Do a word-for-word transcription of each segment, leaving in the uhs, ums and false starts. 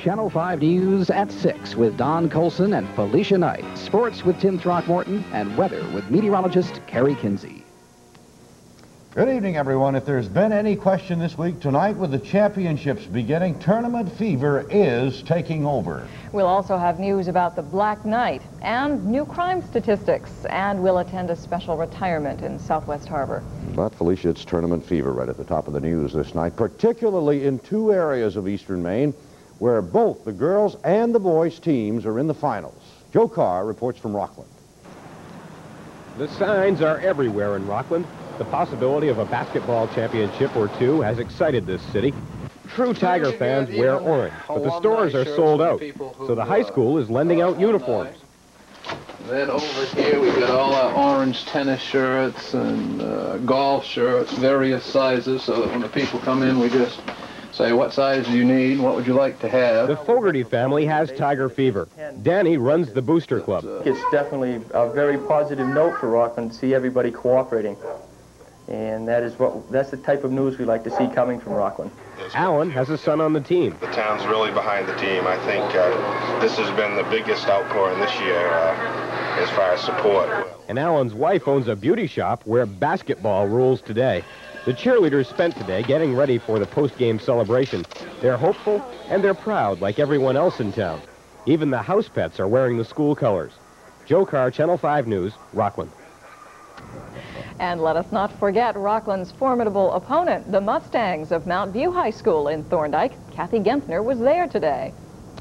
Channel five News at six with Don Colson and Felicia Knight. Sports with Tim Throckmorton and weather with meteorologist Kerry Kinsey. Good evening, everyone. If there's been any question this week, tonight with the championships beginning, tournament fever is taking over. We'll also have news about the Black Knight and new crime statistics, and we'll attend a special retirement in Southwest Harbor. But, Felicia, it's tournament fever right at the top of the news this night, particularly in two areas of Eastern Maine where both the girls and the boys teams are in the finals. Joe Carr reports from Rockland. The signs are everywhere in Rockland. The possibility of a basketball championship or two has excited this city. True Tiger fans wear orange, but the stores are sold out, so the high school is lending out uniforms. Then over here we've got all our orange tennis shirts and uh, golf shirts, various sizes, so that when the people come in we just say, what size do you need, what would you like to have? The Fogarty family has Tiger fever. Danny runs the Booster Club. It's definitely a very positive note for Rockland to see everybody cooperating. And that is what, that's the type of news we like to see coming from Rockland. Alan has a son on the team. The town's really behind the team. I think uh, this has been the biggest outpouring this year uh, as far as support. And Alan's wife owns a beauty shop where basketball rules today. The cheerleaders spent today getting ready for the post-game celebration. They're hopeful and they're proud like everyone else in town. Even the house pets are wearing the school colors. Joe Carr, Channel five News, Rockland. And let us not forget Rockland's formidable opponent, the Mustangs of Mount View High School in Thorndike. Kathy Genthner was there today.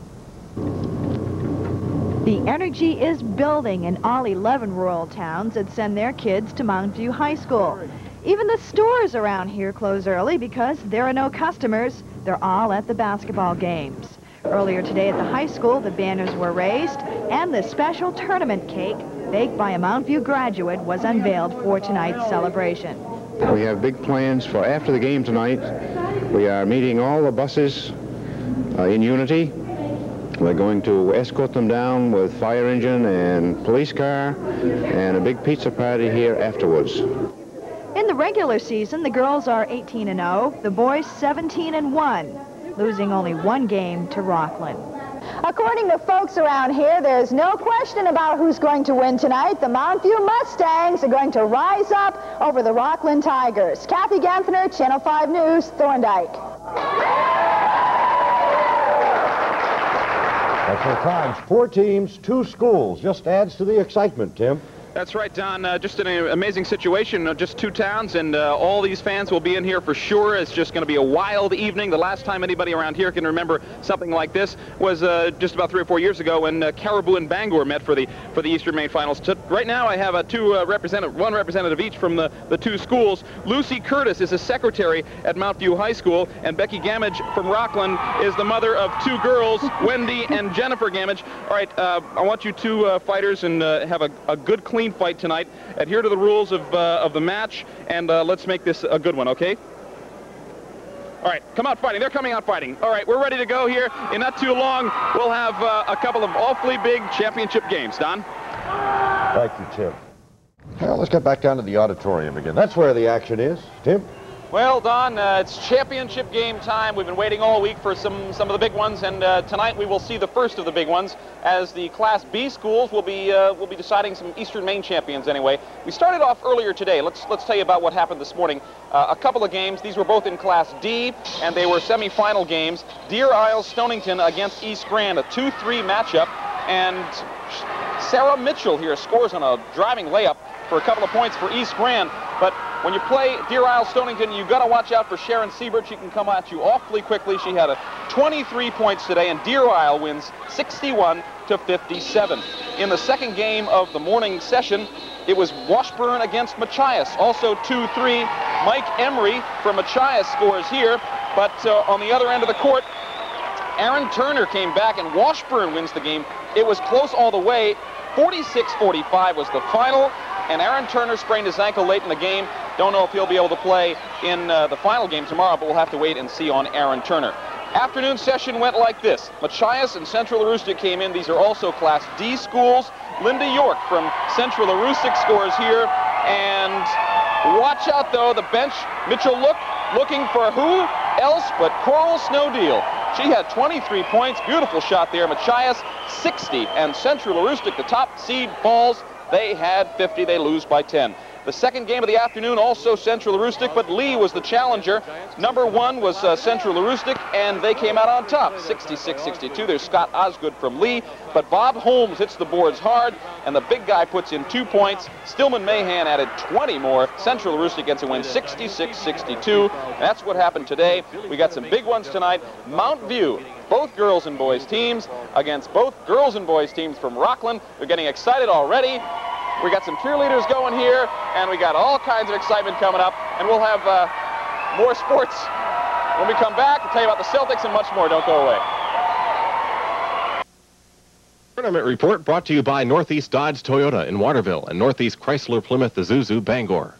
The energy is building in all eleven rural towns that send their kids to Mount View High School. Even the stores around here close early because there are no customers. They're all at the basketball games. Earlier today at the high school, the banners were raised and the special tournament cake baked by a Mount View graduate was unveiled for tonight's celebration. We have big plans for after the game tonight. We are meeting all the buses uh, in unity. We're going to escort them down with fire engine and police car and a big pizza party here afterwards. In the regular season, the girls are eighteen and oh, the boys seventeen and one, losing only one game to Rockland. According to folks around here, there's no question about who's going to win tonight. The Mount View Mustangs are going to rise up over the Rockland Tigers. Kathy Genthner, Channel five News, Thorndike. That's our times. Four teams, two schools. Just adds to the excitement, Tim. That's right, Don. Uh, just an amazing situation. Uh, just two towns, and uh, all these fans will be in here for sure. It's just going to be a wild evening. The last time anybody around here can remember something like this was uh, just about three or four years ago when uh, Caribou and Bangor met for the for the Eastern Maine Finals. To, right now, I have a two uh, representative, one representative each from the the two schools. Lucy Curtis is a secretary at Mount View High School, and Becky Gamage from Rockland is the mother of two girls, Wendy and Jennifer Gamage. All right, uh, I want you two uh, fighters and uh, have a, a good, clean fight tonight. Adhere to the rules of, uh, of the match, and uh, let's make this a good one, okay? All right, come out fighting. They're coming out fighting. All right, we're ready to go here. In not too long, we'll have uh, a couple of awfully big championship games. Don? Thank you, Tim. Well, let's get back down to the auditorium again. That's where the action is. Tim? Well, Don, uh, it's championship game time. We've been waiting all week for some, some of the big ones, and uh, tonight we will see the first of the big ones as the Class B schools will be uh, will be deciding some Eastern Maine champions anyway. We started off earlier today. Let's let's tell you about what happened this morning. Uh, a couple of games. These were both in Class D, and they were semifinal games. Deer Isle Stonington against East Grand, a two three matchup, and Sarah Mitchell here scores on a driving layup for a couple of points for East Grand. But when you play Deer Isle Stonington, you've got to watch out for Sharon Siebert. She can come at you awfully quickly. She had a twenty-three points today, and Deer Isle wins sixty-one to fifty-seven. In the second game of the morning session, it was Washburn against Machias, also two three. Mike Emery from Machias scores here, but uh, on the other end of the court, Aaron Turner came back, and Washburn wins the game. It was close all the way. forty-six forty-five was the final, and Aaron Turner sprained his ankle late in the game. Don't know if he'll be able to play in uh, the final game tomorrow, but we'll have to wait and see on Aaron Turner. Afternoon session went like this. Machias and Central Aroostook came in. These are also Class D schools. Linda York from Central Aroostook scores here. And watch out, though, the bench. Mitchell Look looking for who else but Coral Snowdeal. She had twenty-three points. Beautiful shot there. Machias, sixty. And Central Aroostook, the top seed, falls. They had fifty. They lose by ten. The second game of the afternoon, also Central Aroostook, but Lee was the challenger. Number one was uh, Central Aroostook, and they came out on top, sixty-six sixty-two. There's Scott Osgood from Lee, but Bob Holmes hits the boards hard, and the big guy puts in two points. Stillman Mahan added twenty more. Central Aroostook gets a win, sixty-six sixty-two. That's what happened today. We got some big ones tonight. Mount View, both girls and boys teams, against both girls and boys teams from Rockland. They're getting excited already. We got some cheerleaders going here, and we got all kinds of excitement coming up, and we'll have uh, more sports when we come back. I'll tell you about the Celtics and much more. Don't go away. Tournament report brought to you by Northeast Dodge Toyota in Waterville and Northeast Chrysler Plymouth Isuzu Bangor.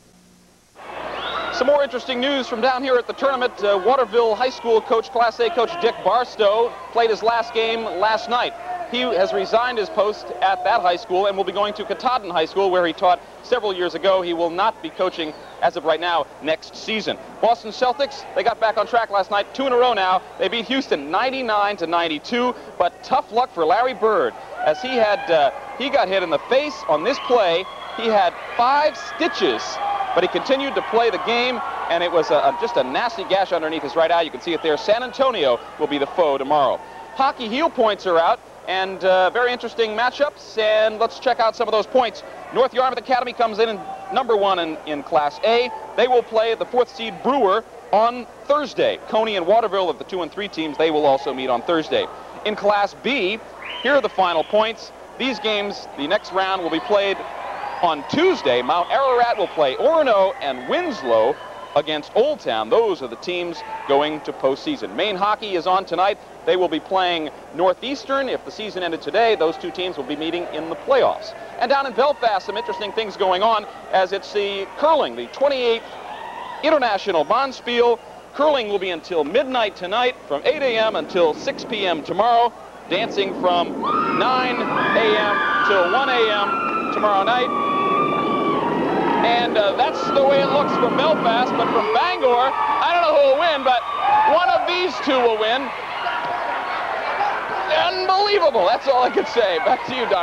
Some more interesting news from down here at the tournament. Uh, Waterville High School coach, Class A coach Dick Barstow, played his last game last night. He has resigned his post at that high school and will be going to Katahdin High School, where he taught several years ago. He will not be coaching as of right now next season. Boston Celtics, they got back on track last night, two in a row now. They beat Houston ninety-nine to ninety-two, but tough luck for Larry Bird, as he had uh, he got hit in the face on this play. He had five stitches, but he continued to play the game, and it was a, a, just a nasty gash underneath his right eye. You can see it there. San Antonio will be the foe tomorrow. Hockey heel points are out. And uh, very interesting matchups, and let's check out some of those points. North Yarmouth Academy comes in, in number one in, in Class A. They will play the fourth seed Brewer on Thursday. Coney and Waterville of the two and three teams, they will also meet on Thursday. In Class B, here are the final points. These games, the next round will be played on Tuesday. Mount Ararat will play Orono, and Winslow against Old Town. Those are the teams going to postseason. Maine hockey is on tonight. They will be playing Northeastern. If the season ended today, those two teams will be meeting in the playoffs. And down in Belfast, some interesting things going on, as it's the curling, the twenty-eighth International Bonspiel. Curling will be until midnight tonight, from eight A M until six P M tomorrow. Dancing from nine A M till one A M tomorrow night. And uh, that's the way it looks from Belfast, but from Bangor, I don't know who will win, but one of these two will win. Unbelievable. That's all I can say. Back to you, Don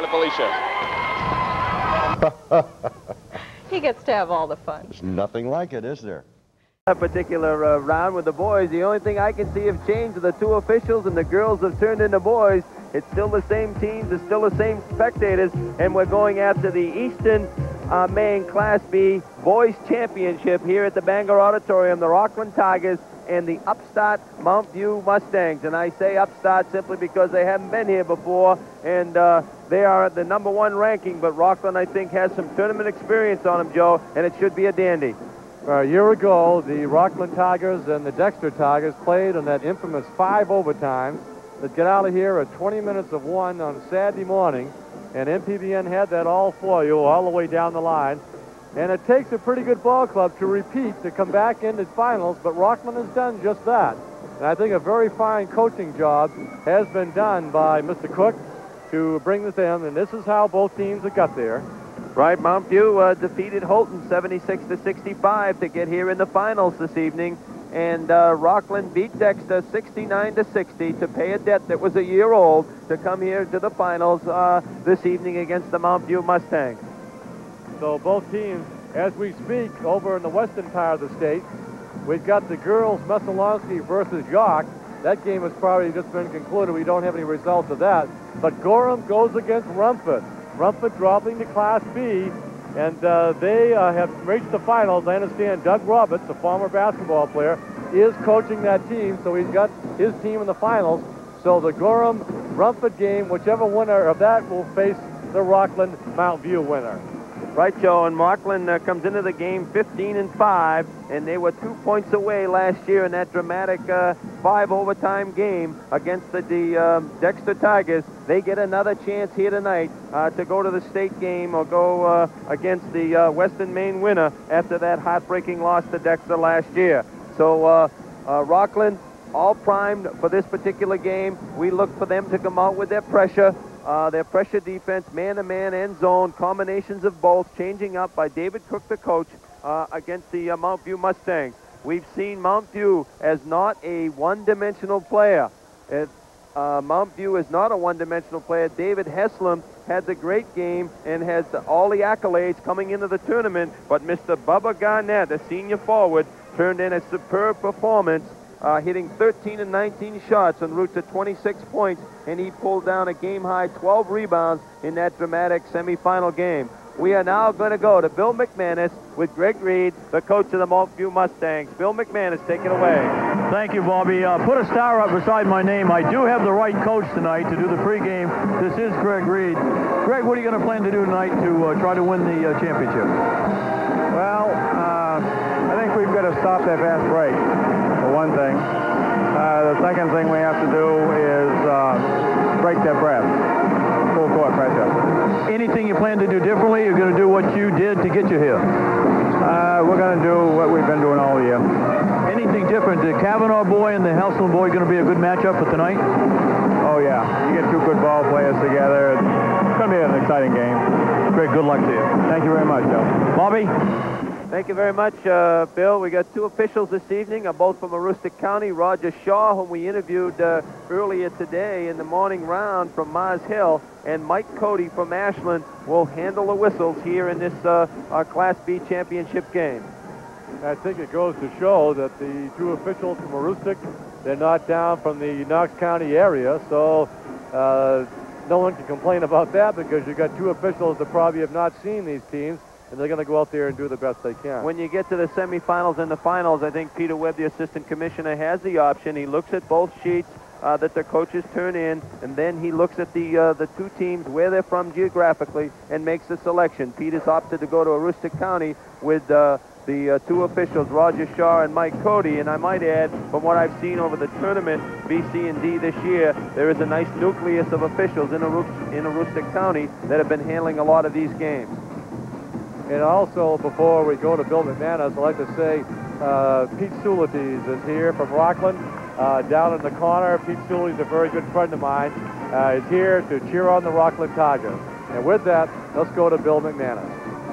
and Felicia. He gets to have all the fun. There's nothing like it, is there? That particular uh, round with the boys, the only thing I can see have changed are the two officials, and the girls have turned into boys. It's still the same teams, it's still the same spectators, and we're going after the Eastern uh, Maine Class B Boys Championship here at the Bangor Auditorium, the Rockland Tigers and the upstart Mount View Mustangs. And I say upstart simply because they haven't been here before, and uh, they are at the number one ranking, but Rockland, I think, has some tournament experience on them, Joe, and it should be a dandy. A year ago, the Rockland Tigers and the Dexter Tigers played on that infamous five overtimes that get out of here at twenty minutes of one on Saturday morning, and M P B N had that all for you all the way down the line. And it takes a pretty good ball club to repeat, to come back into finals, but Rockland has done just that. And I think a very fine coaching job has been done by Mister Cook to bring this in, and this is how both teams have got there. Right, Mount View uh, defeated Holton seventy-six to sixty-five to get here in the finals this evening. And uh, Rockland beat Dexter sixty-nine to sixty to pay a debt that was a year old to come here to the finals uh, this evening against the Mount View Mustangs. So both teams, as we speak, over in the western part of the state, we've got the girls Messalonsky versus York. That game has probably just been concluded. We don't have any results of that. But Gorham goes against Rumford. Rumford dropping to Class B, and uh, they uh, have reached the finals. I understand Doug Roberts, a former basketball player, is coaching that team, so he's got his team in the finals. So the Gorham-Rumford game, whichever winner of that will face the Rockland-Mount View winner. Right, Joe, and Rockland uh, comes into the game fifteen and five, and they were two points away last year in that dramatic uh, five overtime game against the, the um, Dexter Tigers. They get another chance here tonight uh, to go to the state game or go uh, against the uh, Western Maine winner after that heartbreaking loss to Dexter last year. So uh, uh, Rockland, all primed for this particular game. We look for them to come out with their pressure. Uh, their pressure defense, man-to-man and zone, combinations of both, changing up by David Cook, the coach, uh, against the uh, Mount View Mustangs. we've seen Mount View as not a one-dimensional player. It, uh, Mount View is not a one-dimensional player. David Heslem had the great game and has all the accolades coming into the tournament, but Mister Bubba Garnett, a senior forward, turned in a superb performance, uh, hitting thirteen and nineteen shots en route to twenty-six points, and he pulled down a game-high twelve rebounds in that dramatic semifinal game. We are now going to go to Bill McManus with Greg Reed, the coach of the Mount View Mustangs. Bill McManus, take it away. Thank you, Bobby. Uh, put a star up beside my name. I do have the right coach tonight to do the pregame. This is Greg Reed. Greg, what are you going to plan to do tonight to uh, try to win the uh, championship? Well, uh, I think we've got to stop that fast break, for one thing. Uh, the second thing we have to do is uh, break that press. Full court pressure. Anything you plan to do differently? You're going to do what you did to get you here? Uh, we're going to do what we've been doing all year. Anything different? The Kavanaugh boy and the Helslin boy going to be a good matchup for tonight? Oh, yeah. You get two good ball players together. It's going to be an exciting game. Greg, good luck to you. Thank you very much, Joe. Bobby? Thank you very much, uh, Bill. We got two officials this evening, uh, both from Aroostook County. Roger Shaw, whom we interviewed uh, earlier today in the morning round from Mars Hill, and Mike Cody from Ashland will handle the whistles here in this uh, our Class B championship game. I think it goes to show that the two officials from Aroostook, they're not down from the Knox County area, so uh, no one can complain about that because you've got two officials that probably have not seen these teams, and they're going to go out there and do the best they can. When you get to the semifinals and the finals, I think Peter Webb, the assistant commissioner, has the option. He looks at both sheets uh, that their coaches turn in, and then he looks at the uh, the two teams, where they're from geographically, and makes a selection. Peter's opted to go to Aroostook County with uh, the uh, two officials, Roger Shaw and Mike Cody, and I might add, from what I've seen over the tournament, B, C, and D this year, there is a nice nucleus of officials in, Aroo in Aroostook County that have been handling a lot of these games. And also, before we go to Bill McManus, I'd like to say uh, Pete Sulites is here from Rockland, uh, down in the corner. Pete Sulites is a very good friend of mine. Uh, is here to cheer on the Rockland Tigers. And with that, let's go to Bill McManus.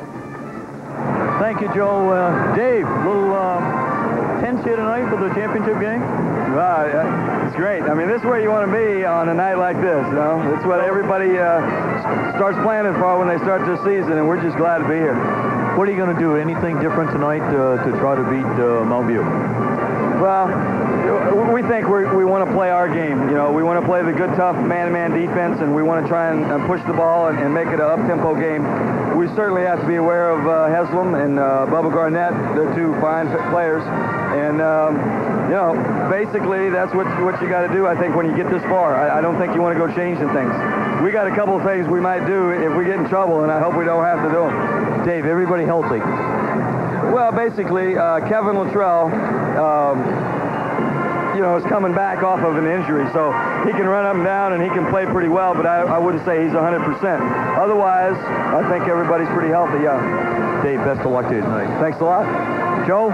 Thank you, Joe. Uh, Dave, a little um, tense here tonight for the championship game? Well, uh, it's great. I mean, this is where you want to be on a night like this, you know? It's what everybody uh, starts planning for when they start their season, and we're just glad to be here. What are you going to do? Anything different tonight uh, to try to beat uh, Mount View? Well, we think we're, we want to play our game. You know, we want to play the good, tough man-to-man defense, and we want to try and uh, push the ball and, and make it an up-tempo game. We certainly have to be aware of uh, Heslem and uh, Bubba Garnett. They're two fine players. And, um, you know, basically that's what, what you got to do, I think, when you get this far. I, I don't think you want to go changing things. We got a couple of things we might do if we get in trouble, and I hope we don't have to do them. Dave, everybody healthy? Well, basically, uh, Kevin Luttrell, um, you know, is coming back off of an injury, so he can run up and down and he can play pretty well, but I, I wouldn't say he's one hundred percent. Otherwise, I think everybody's pretty healthy, yeah. Dave, best of luck to you tonight. Thanks a lot. Joe?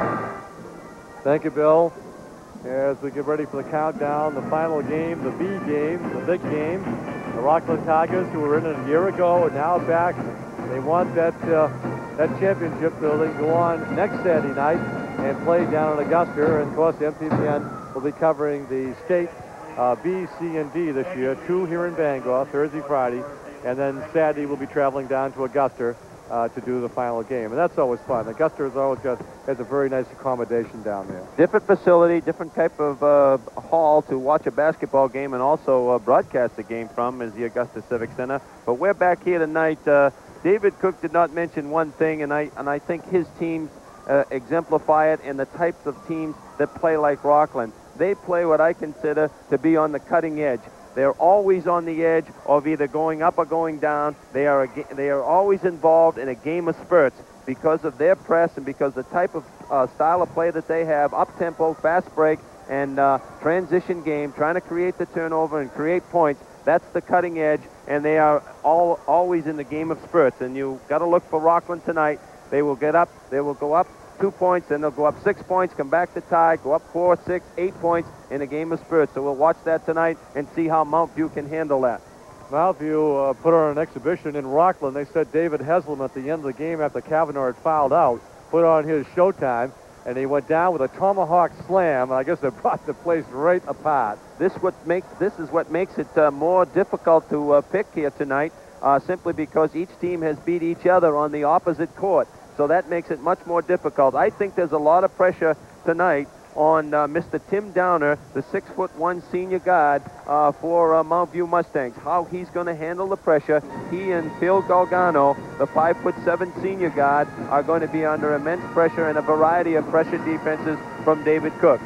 Thank you, Bill. As we get ready for the countdown, the final game, the B game, the big game, the Rockland Tigers, who were in it a year ago, are now back. They want that uh, that championship so they can go on next Saturday night and play down in Augusta. And of course, the M T V N will be covering the state uh, B, C, and D this year. Two here in Bangor, Thursday, Friday, and then Saturday we'll be traveling down to Augusta uh, to do the final game. And that's always fun. Augusta has always got has a very nice accommodation down there. Different facility, different type of uh, hall to watch a basketball game and also uh, broadcast the game from is the Augusta Civic Center. But we're back here tonight. Uh, David Cook did not mention one thing, and I and I think his teams uh, exemplify it, and the types of teams that play like Rockland. They play what I consider to be on the cutting edge. They're always on the edge of either going up or going down. They are a, they are always involved in a game of spurts because of their press and because the type of uh, style of play that they have, up-tempo, fast break, and uh, transition game, trying to create the turnover and create points. That's the cutting edge, and they are all always in the game of spurts. And you got to look for Rockland tonight. They will get up, they will go up two points, then they'll go up six points, come back to tie, go up four, six, eight points in a game of spurts. So we'll watch that tonight and see how Mount View can handle that. Mount View uh, put on an exhibition in Rockland. They said David Heslem at the end of the game after Kavanaugh had fouled out, put on his showtime. and he went down with a tomahawk slam, and I guess it brought the place right apart. This what makes this is what makes it uh, more difficult to uh, pick here tonight, uh, simply because each team has beat each other on the opposite court. So that makes it much more difficult. I think there's a lot of pressure tonight on uh, Mister Tim Downer, the six foot one senior guard uh, for uh, Mount View Mustangs. How he's going to handle the pressure. He and Phil Galgano, the five foot seven senior guard, are going to be under immense pressure and a variety of pressure defenses from David Cook.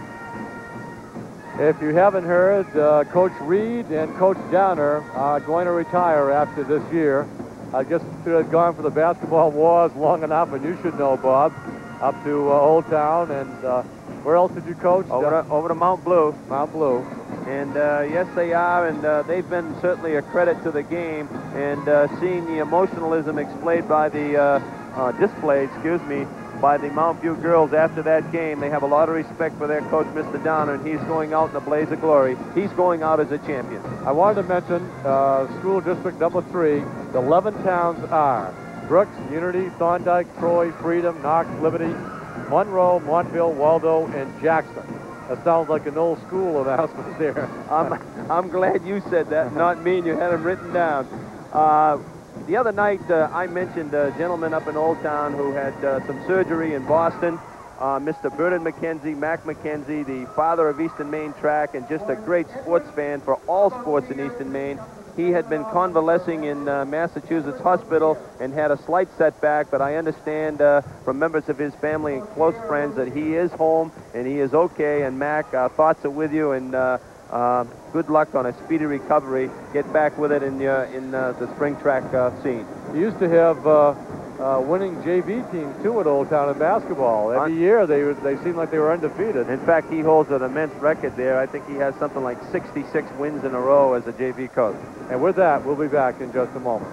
If you haven't heard, uh, Coach Reed and Coach Downer are going to retire after this year. I guess they've gone for the basketball wars long enough, and you should know, Bob, up to uh, Old Town. And uh, where else did you coach? Over to, over to Mount Blue. Mount Blue. And uh, yes, they are, and uh, they've been certainly a credit to the game. And uh, seeing the emotionalism displayed by the uh, uh, display, excuse me, by the Mount View girls after that game, they have a lot of respect for their coach, Mister Downer, and he's going out in a blaze of glory. He's going out as a champion. I wanted to mention uh, school district number three. The eleven towns are Brooks, Unity, Thorndike, Troy, Freedom, Knox, Liberty, Monroe, Montville, Waldo, and Jackson. That sounds like an old school announcement there. I'm, I'm glad you said that, not me, and you had them written down. Uh, the other night, uh, I mentioned a gentleman up in Old Town who had uh, some surgery in Boston, uh, Mister Bernard McKenzie, Mac McKenzie, the father of Eastern Maine track, and just a great sports fan for all sports in Eastern Maine. He had been convalescing in uh, Massachusetts hospital and had a slight setback, but I understand uh, from members of his family and close friends that he is home and he is okay. And Mac, our thoughts are with you, and uh, uh, good luck on a speedy recovery. Get back with it in, uh, in uh, the spring track uh, scene. He used to have uh, uh, winning J V teams, too, at Old Town in basketball. Every year they, they seemed like they were undefeated. In fact, he holds an immense record there. I think he has something like sixty-six wins in a row as a J V coach. And with that, we'll be back in just a moment.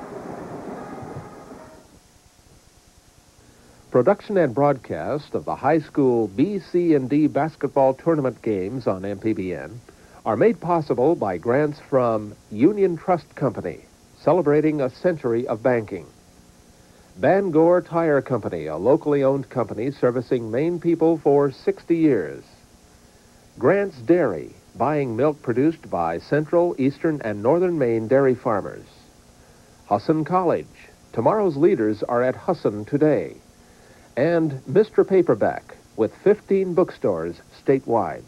Production and broadcast of the high school B, C, and D basketball tournament games on M P B N are made possible by grants from Union Trust Company, celebrating a century of banking. Bangor Tire Company, a locally owned company servicing Maine people for sixty years. Grant's Dairy, buying milk produced by Central, Eastern, and Northern Maine dairy farmers. Husson College, tomorrow's leaders are at Husson today. And Mister Paperback, with fifteen bookstores statewide.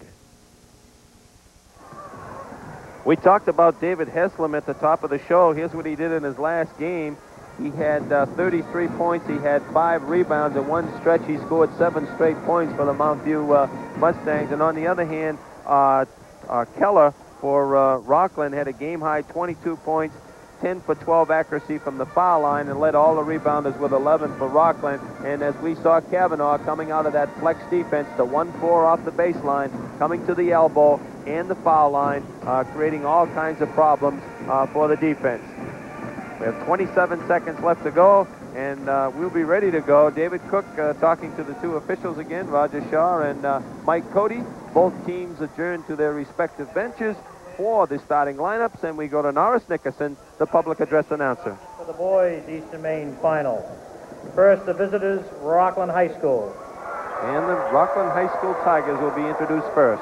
We talked about David Heslem at the top of the show. Here's what he did in his last game. He had uh, thirty-three points. He had five rebounds. In one stretch, he scored seven straight points for the Mount View uh, Mustangs. And on the other hand, uh, uh, Keller for uh, Rockland had a game-high twenty-two points, ten for twelve accuracy from the foul line, and led all the rebounders with eleven for Rockland. And as we saw Kavanaugh coming out of that flex defense, the one four off the baseline, coming to the elbow and the foul line, uh, creating all kinds of problems uh, for the defense. We have twenty-seven seconds left to go, and uh, we'll be ready to go. David Cook uh, talking to the two officials again, Roger Shaw and uh, Mike Cody. Both teams adjourn to their respective benches for the starting lineups, and we go to Norris Nickerson, the public address announcer. For the boys Eastern Maine final. First, the visitors, Rockland High School. And the Rockland High School Tigers will be introduced first.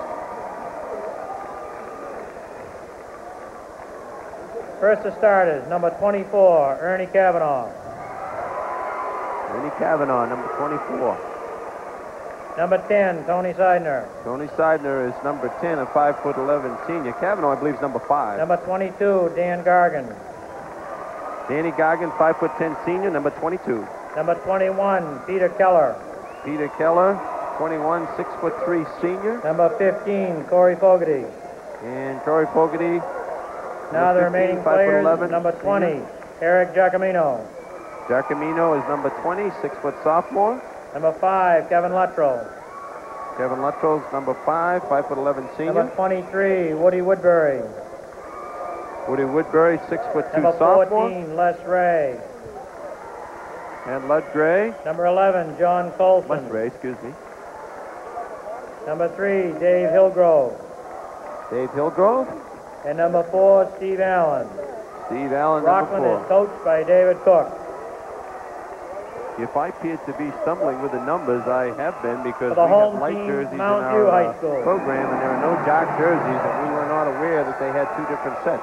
First the starters, number twenty-four, Ernie Kavanaugh. Ernie Kavanaugh, number twenty-four. Number ten, Tony Seidner. Tony Seidner is number ten, a five foot eleven senior. Kavanaugh, I believe, is number five. Number twenty-two, Dan Gargan. Danny Gargan, five foot ten senior, number twenty-two. Number twenty-one, Peter Keller. Peter Keller, twenty-one, six foot three senior. Number fifteen, Corey Fogarty. And Corey Fogarty. Now the remaining players, number twenty, senior. Eric Giacomino. Giacomino is number twenty, six foot sophomore. Number five, Kevin Luttrell. Kevin Luttrell's number five, five foot eleven senior. Number twenty-three, Woody Woodbury. Woody Woodbury, six foot two number sophomore. fourteen, Les Ray. And Lud Gray. Number eleven, John Colson. Les Ray, excuse me. Number three, Dave Hillgrove. Dave Hillgrove. And number four, Steve Allen. Steve Allen, Rockland number four. is coached by David Cook. If I appear to be stumbling with the numbers, I have been because For the we have home light team, jerseys in Mount our View High uh, School. program, and there are no dark jerseys, and we were not aware that they had two different sets.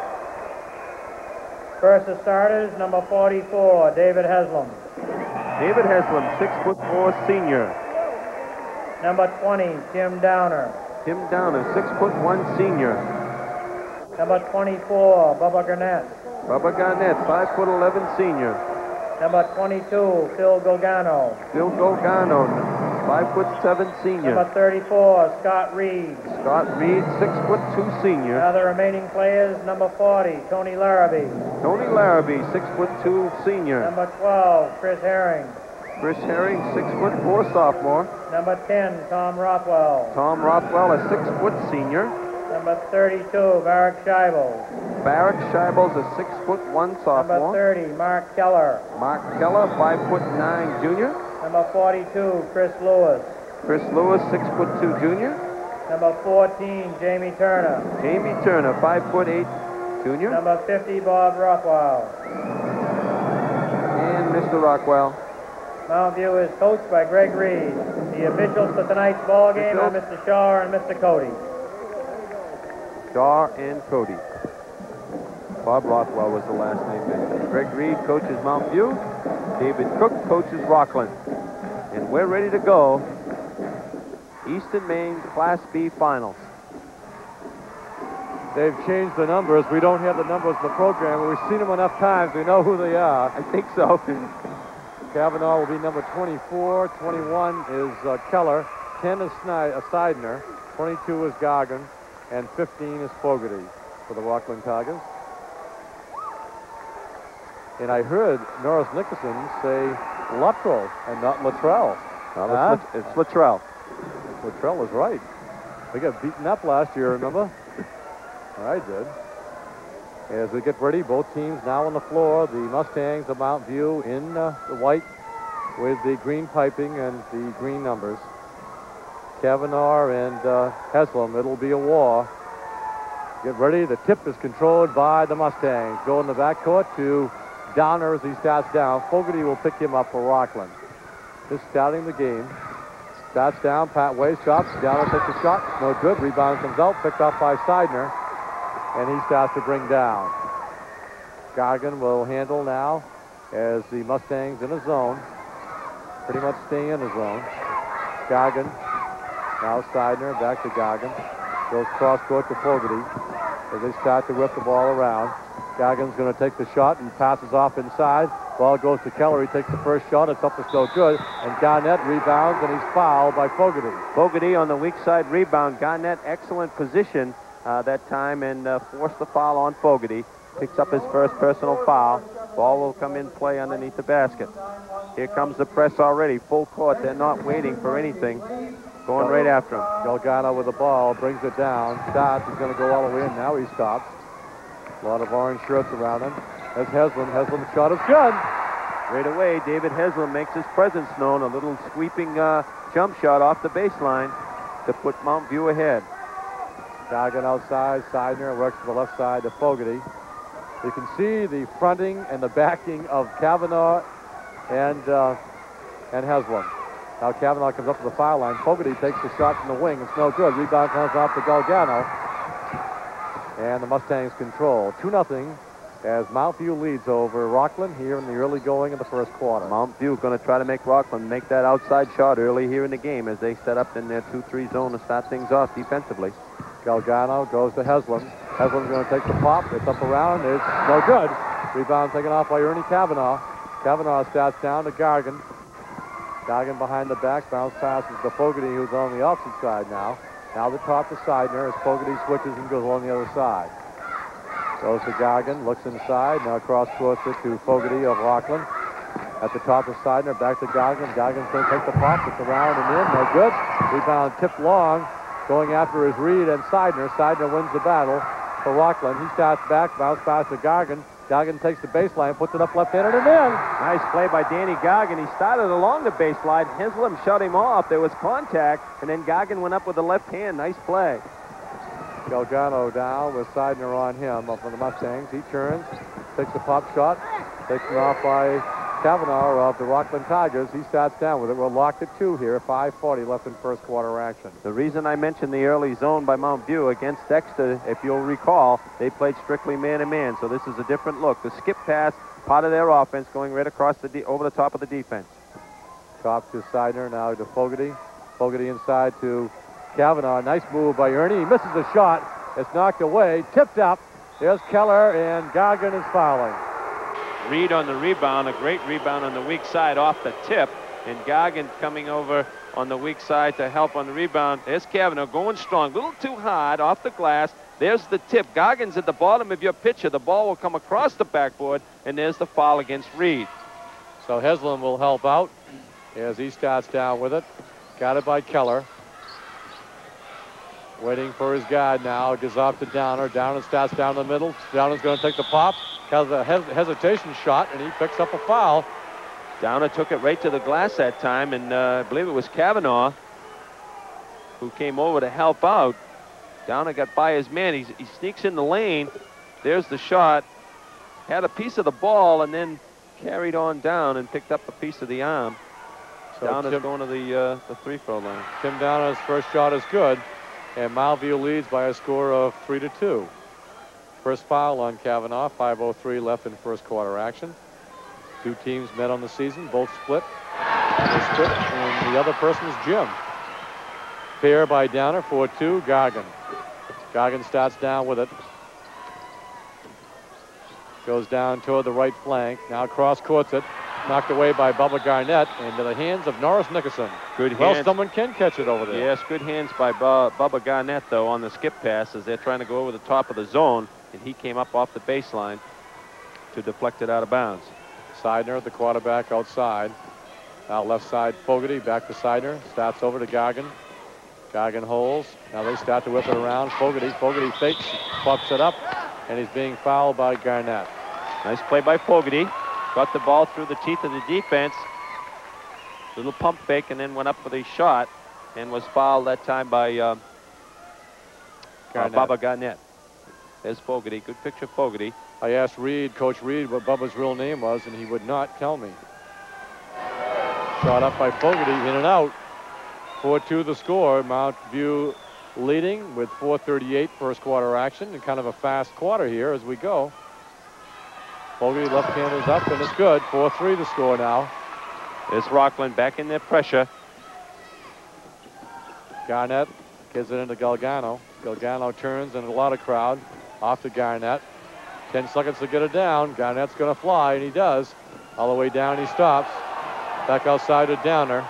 First of starters, number forty-four, David Haslam. David Haslam, six foot four senior. Number twenty, Tim Downer. Tim Downer, six foot one senior. Number twenty-four, Bubba Garnett. Bubba Garnett, five foot eleven senior. Number twenty-two, Phil Golgano. Phil Golgano, five foot seven senior. Number thirty-four, Scott Reed. Scott Reed, six foot two senior. Now the remaining players, number forty, Tony Larrabee. Tony Larrabee, six foot two senior. Number twelve, Chris Herring. Chris Herring, six foot four sophomore. Number ten, Tom Rothwell. Tom Rothwell, a six foot senior. Number thirty-two, Barak Scheibel. Barak Scheibel's a six foot one sophomore. Number thirty, Mark Keller. Mark Keller, five foot nine junior. Number forty-two, Chris Lewis. Chris Lewis, six foot two junior. Number fourteen, Jamie Turner. Jamie Turner, five foot eight junior. Number fifty, Bob Rockwell. And Mister Rockwell. Mount View is coached by Greg Reed. The officials for tonight's ball game are Mister Shaw and Mister Cody. Shaw and Cody. Bob Rothwell was the last name mentioned. Greg Reed coaches Mount View. David Cook coaches Rockland. And we're ready to go. Eastern Maine Class B Finals. They've changed the numbers. We don't have the numbers in the program, but we've seen them enough times. We know who they are. I think so. Kavanaugh will be number twenty-four. twenty-one is uh, Keller. ten is Sni uh, Seidner. twenty-two is Gargan. And fifteen is Fogarty for the Rockland Tigers. And I heard Norris Nickerson say Luttrell and not Luttrell. No, huh? it's, it's Luttrell. Luttrell is right. They got beaten up last year, remember? I did. As we get ready, both teams now on the floor. The Mustangs of Mount View in uh, the white with the green piping and the green numbers. Kavanaugh and uh, Haslam, it'll be a war. Get ready. The tip is controlled by the Mustangs. Go in the backcourt to Downer as he starts down. Fogarty will pick him up for Rockland. Just starting the game. Starts down. Pat Way stops. Downer takes a shot. No good. Rebound comes out. Picked up by Seidner. And he starts to bring down. Gargan will handle now as the Mustangs in a zone. Pretty much staying in the zone. Gargan. Now Seidner. Back to Gargan. Goes cross court to Fogarty as they start to whip the ball around. Gargan's going to take the shot and passes off inside. Ball goes to Keller. He takes the first shot. It's up, it's no good. And Garnett rebounds, and he's fouled by Fogarty. Fogarty on the weak side rebound. Garnett, excellent position uh, that time, and uh, forced the foul on Fogarty. Picks up his first personal foul. Ball will come in play underneath the basket. Here comes the press already. Full court. They're not waiting for anything. Going right after him. Galgano with the ball, brings it down. Stops. He's going to go all the way in. Now he stops. A lot of orange shirts around him. There's Haslam. Haslam's shot is good. Right away, David Haslam makes his presence known. A little sweeping uh, jump shot off the baseline to put Mount View ahead. Gargan outside. Seidner works to the left side to Fogarty. You can see the fronting and the backing of Kavanaugh and, uh, and Haslam. Now Kavanaugh comes up to the foul line. Fogarty takes the shot from the wing. It's no good. Rebound comes off to Galgano. And the Mustangs control. two nothing as Mount View leads over Rockland here in the early going of the first quarter. Mount View going to try to make Rockland make that outside shot early here in the game as they set up in their two three zone to start things off defensively. Galgano goes to Haslam. Haslam's going to take the pop. It's up around. It's no good. Rebound taken off by Ernie Kavanaugh. Kavanaugh starts down to Gargan. Gargan behind the back. Bounce passes to Fogarty, who's on the opposite side now. Now the top to Seidner as Fogarty switches and goes on the other side. Goes to Gargan, looks inside. Now cross court it to Fogarty of Rockland. At the top of Seidner, back to Gargan. Gargan's going to take the pop. It's around and in. No good. Rebound tipped long. Going after is Reed and Seidner. Seidner wins the battle for Rockland. He starts back, bounce pass to Gargan. Gargan takes the baseline, puts it up left-handed and in. Nice play by Danny Gargan. He started along the baseline. Haslam shut him off. There was contact, and then Gargan went up with the left hand. Nice play. Galgano down with Seidner on him up on the Mustangs. He turns, takes a pop shot, takes it off by Kavanaugh of the Rockland Tigers. He starts down with it. We're locked at two here. five forty left in first quarter action. The reason I mentioned the early zone by Mount View against Dexter, if you'll recall, they played strictly man-to-man, so this is a different look. The skip pass, part of their offense, going right across the over the top of the defense. Top to Seidner, now to Fogarty. Fogarty inside to Kavanaugh. Nice move by Ernie. He misses the shot. It's knocked away, tipped up. There's Keller, and Gargan is fouling. Reed on the rebound, a great rebound on the weak side off the tip, and Gargan coming over on the weak side to help on the rebound. There's Kavanaugh going strong, a little too hard off the glass. There's the tip. Gargan's at the bottom of your picture. The ball will come across the backboard, and there's the foul against Reed. So Heslin will help out as he starts down with it. Got it by Keller. Waiting for his guard now. Gives off to Downer. Downer starts down the middle. Downer's going to take the pop. Has a hes hesitation shot, and he picks up a foul. Downer took it right to the glass that time, and uh, I believe it was Kavanaugh who came over to help out. Downer got by his man. He's, he sneaks in the lane. There's the shot. Had a piece of the ball, and then carried on down and picked up a piece of the arm. So Downer's Tim, going to the, uh, the free-throw line. Tim Downer's first shot is good. And Mount View leads by a score of three to two. First foul on Kavanaugh, five oh three left in first quarter action. Two teams met on the season, both split. They split, and the other person is Jim. Pair by Downer, four two, Gargan. Gargan starts down with it. Goes down toward the right flank, now cross courts it. Knocked away by Bubba Garnett into the hands of Norris Nickerson. Good well, hands. Someone can catch it over there. Yes, good hands by Bu Bubba Garnett, though, on the skip pass as they're trying to go over the top of the zone, and he came up off the baseline to deflect it out of bounds. Seidner, the quarterback, outside. Now left side, Fogarty, back to Seidner. Starts over to Gargan. Gargan holds. Now they start to whip it around. Fogarty, Fogarty fakes, pops it up, and he's being fouled by Garnett. Nice play by Fogarty. Got the ball through the teeth of the defense. Little pump fake, and then went up for the shot and was fouled that time by uh, uh, Bubba Garnett. There's Fogarty. Good picture, Fogarty. I asked Reed, Coach Reed, what Bubba's real name was, and he would not tell me. Shot up by Fogarty, in and out. four two the score. Mount View leading with four thirty-eight first quarter action, and kind of a fast quarter here as we go. Fogarty left hand is up, and it's good. four three the score now. It's Rockland back in their pressure. Garnett gives it into Galgano. Galgano turns, and a lot of crowd. Off to Garnett. Ten seconds to get it down. Garnett's going to fly, and he does. All the way down, he stops. Back outside to Downer.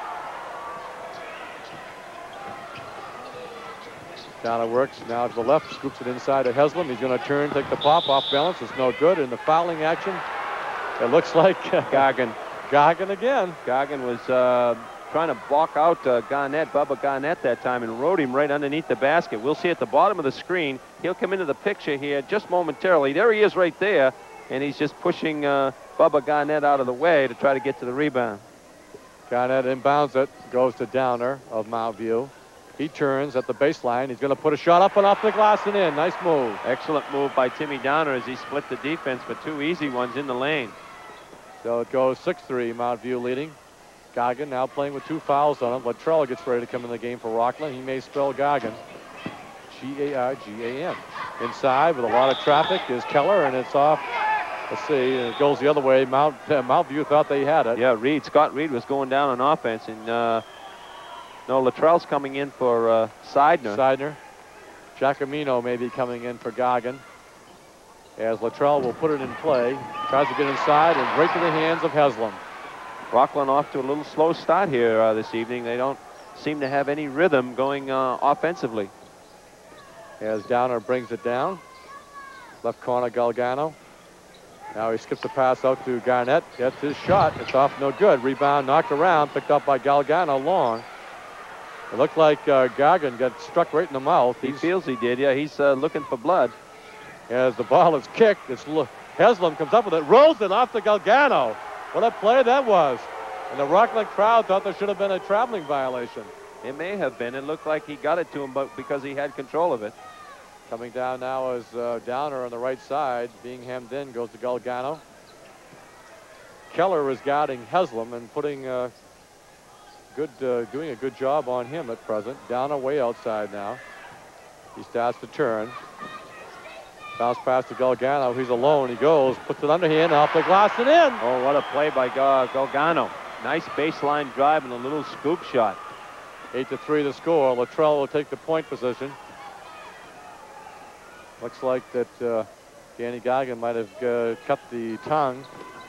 Downer works now to the left, scoops it inside to Heslin. He's going to turn, take the pop off balance. It's no good. In the fouling action, it looks like Gargan. Gargan again. Gargan was uh, trying to block out uh, Garnett, Bubba Garnett that time, and rode him right underneath the basket. We'll see at the bottom of the screen. He'll come into the picture here just momentarily. There he is right there, and he's just pushing uh, Bubba Garnett out of the way to try to get to the rebound. Garnett inbounds it, goes to Downer of Mount View. He turns at the baseline. He's going to put a shot up and off the glass and in. Nice move. Excellent move by Timmy Downer as he split the defense for two easy ones in the lane. So it goes six three, Mount View leading. Gargan now playing with two fouls on him. Luttrell gets ready to come in the game for Rockland. He may spell Gargan. G A R G A N. Inside with a lot of traffic is Keller, and it's off. Let's see, it goes the other way. Mount, uh, Mount View thought they had it. Yeah, Reed, Scott Reed was going down on offense, and uh, no, Luttrell's coming in for uh, Seidner. Seidner. Giacomino may be coming in for Gargan. As Luttrell will put it in play. Tries to get inside and right to the hands of Heslin. Rockland off to a little slow start here uh, this evening. They don't seem to have any rhythm going uh, offensively. As Downer brings it down. Left corner, Galgano. Now he skips a pass out to Garnett. Gets his shot. It's off, no good. Rebound knocked around, picked up by Galgano long. It looked like uh, Gargan got struck right in the mouth. He he's, feels he did, yeah. He's uh, looking for blood. As the ball is kicked, it's Heslin comes up with it, rolls it off to Galgano. What a play that was. And the Rockland crowd thought there should have been a traveling violation. It may have been. It looked like he got it to him but because he had control of it. Coming down now is uh, Downer on the right side. Being hemmed in goes to Galgano. Keller is guarding Heslem and putting uh, good, uh, doing a good job on him at present. Downer way outside now. He starts to turn. Bounce pass to Galgano. He's alone. He goes, puts it underhand, off the glass and in. Oh, what a play by Gal Galgano. Nice baseline drive and a little scoop shot. Eight to three the score. Luttrell will take the point position. Looks like that uh, Danny Goggin might have uh, cut the tongue.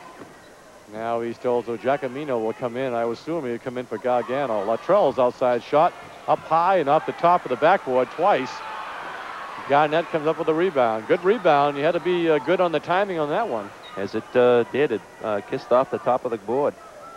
Now he's told so Giacomino will come in. I would assume he'd come in for Gargano. Luttrell's outside shot up high and off the top of the backboard twice. Garnett comes up with a rebound. Good rebound. You had to be uh, good on the timing on that one. As it uh, did, it uh, kissed off the top of the board.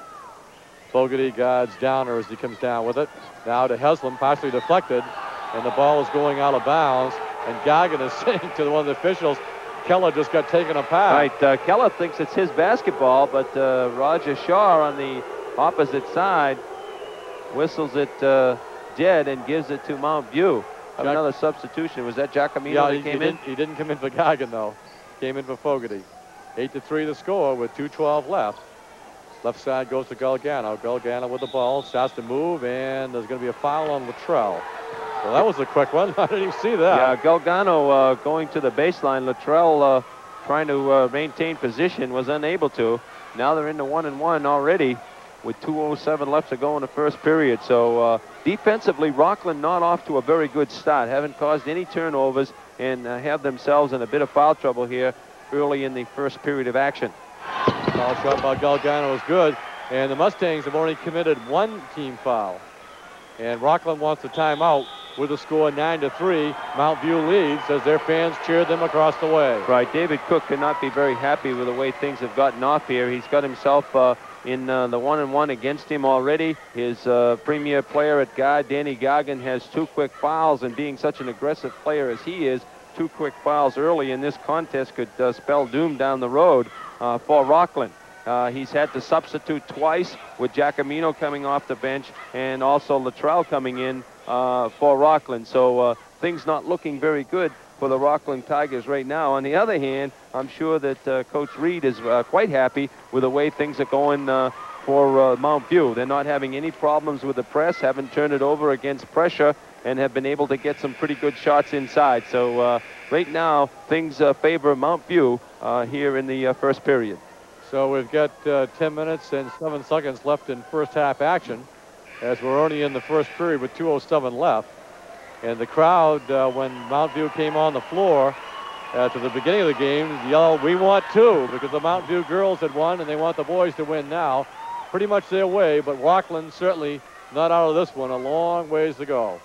Fogarty guards Downer as he comes down with it. Now to Heslem, partially deflected, and the ball is going out of bounds. And Goggin is saying to one of the officials, Keller just got taken apart. Right, uh, Keller thinks it's his basketball, but uh, Roger Shaw on the opposite side whistles it uh, dead and gives it to Mount View. Jack Another substitution. Was that Giacomino yeah, that he, came he in? Didn't, he didn't come in for Goggin, though. Came in for Fogarty. Eight to three the score with two twelve left. Left side goes to Galgano. Galgano with the ball, starts to move, and there's going to be a foul on Luttrell. Well, that was a quick one. I didn't even see that. Yeah, Galgano uh, going to the baseline. Luttrell uh, trying to uh, maintain position, was unable to. Now they're into one and one already with two oh seven left to go in the first period. So uh, defensively, Rockland not off to a very good start. Haven't caused any turnovers and uh, have themselves in a bit of foul trouble here early in the first period of action. Foul shot by Galgano is good. And the Mustangs have only committed one team foul. And Rockland wants a timeout with a score nine to three. Mount View leads as their fans cheer them across the way. Right, David Cook cannot be very happy with the way things have gotten off here. He's got himself uh, in uh, the one and one against him already. His uh, premier player at guard, Danny Goggin, has two quick fouls, and being such an aggressive player as he is, two quick fouls early in this contest could uh, spell doom down the road uh, for Rockland. Uh, he's had to substitute twice with Giacomino coming off the bench and also Luttrell coming in uh, for Rockland. So uh, things not looking very good for the Rockland Tigers right now. On the other hand, I'm sure that uh, Coach Reed is uh, quite happy with the way things are going uh, for uh, Mount View. They're not having any problems with the press, haven't turned it over against pressure, and have been able to get some pretty good shots inside. So uh, right now, things uh, favor Mount View uh, here in the uh, first period. So we've got uh, ten minutes and seven seconds left in first half action, as we're only in the first period with two oh seven left. And the crowd, uh, when Mount View came on the floor uh, to the beginning of the game, yelled, "We want two," because the Mount View girls had won, and they want the boys to win now. Pretty much their way, but Rockland certainly not out of this one. A long ways to go.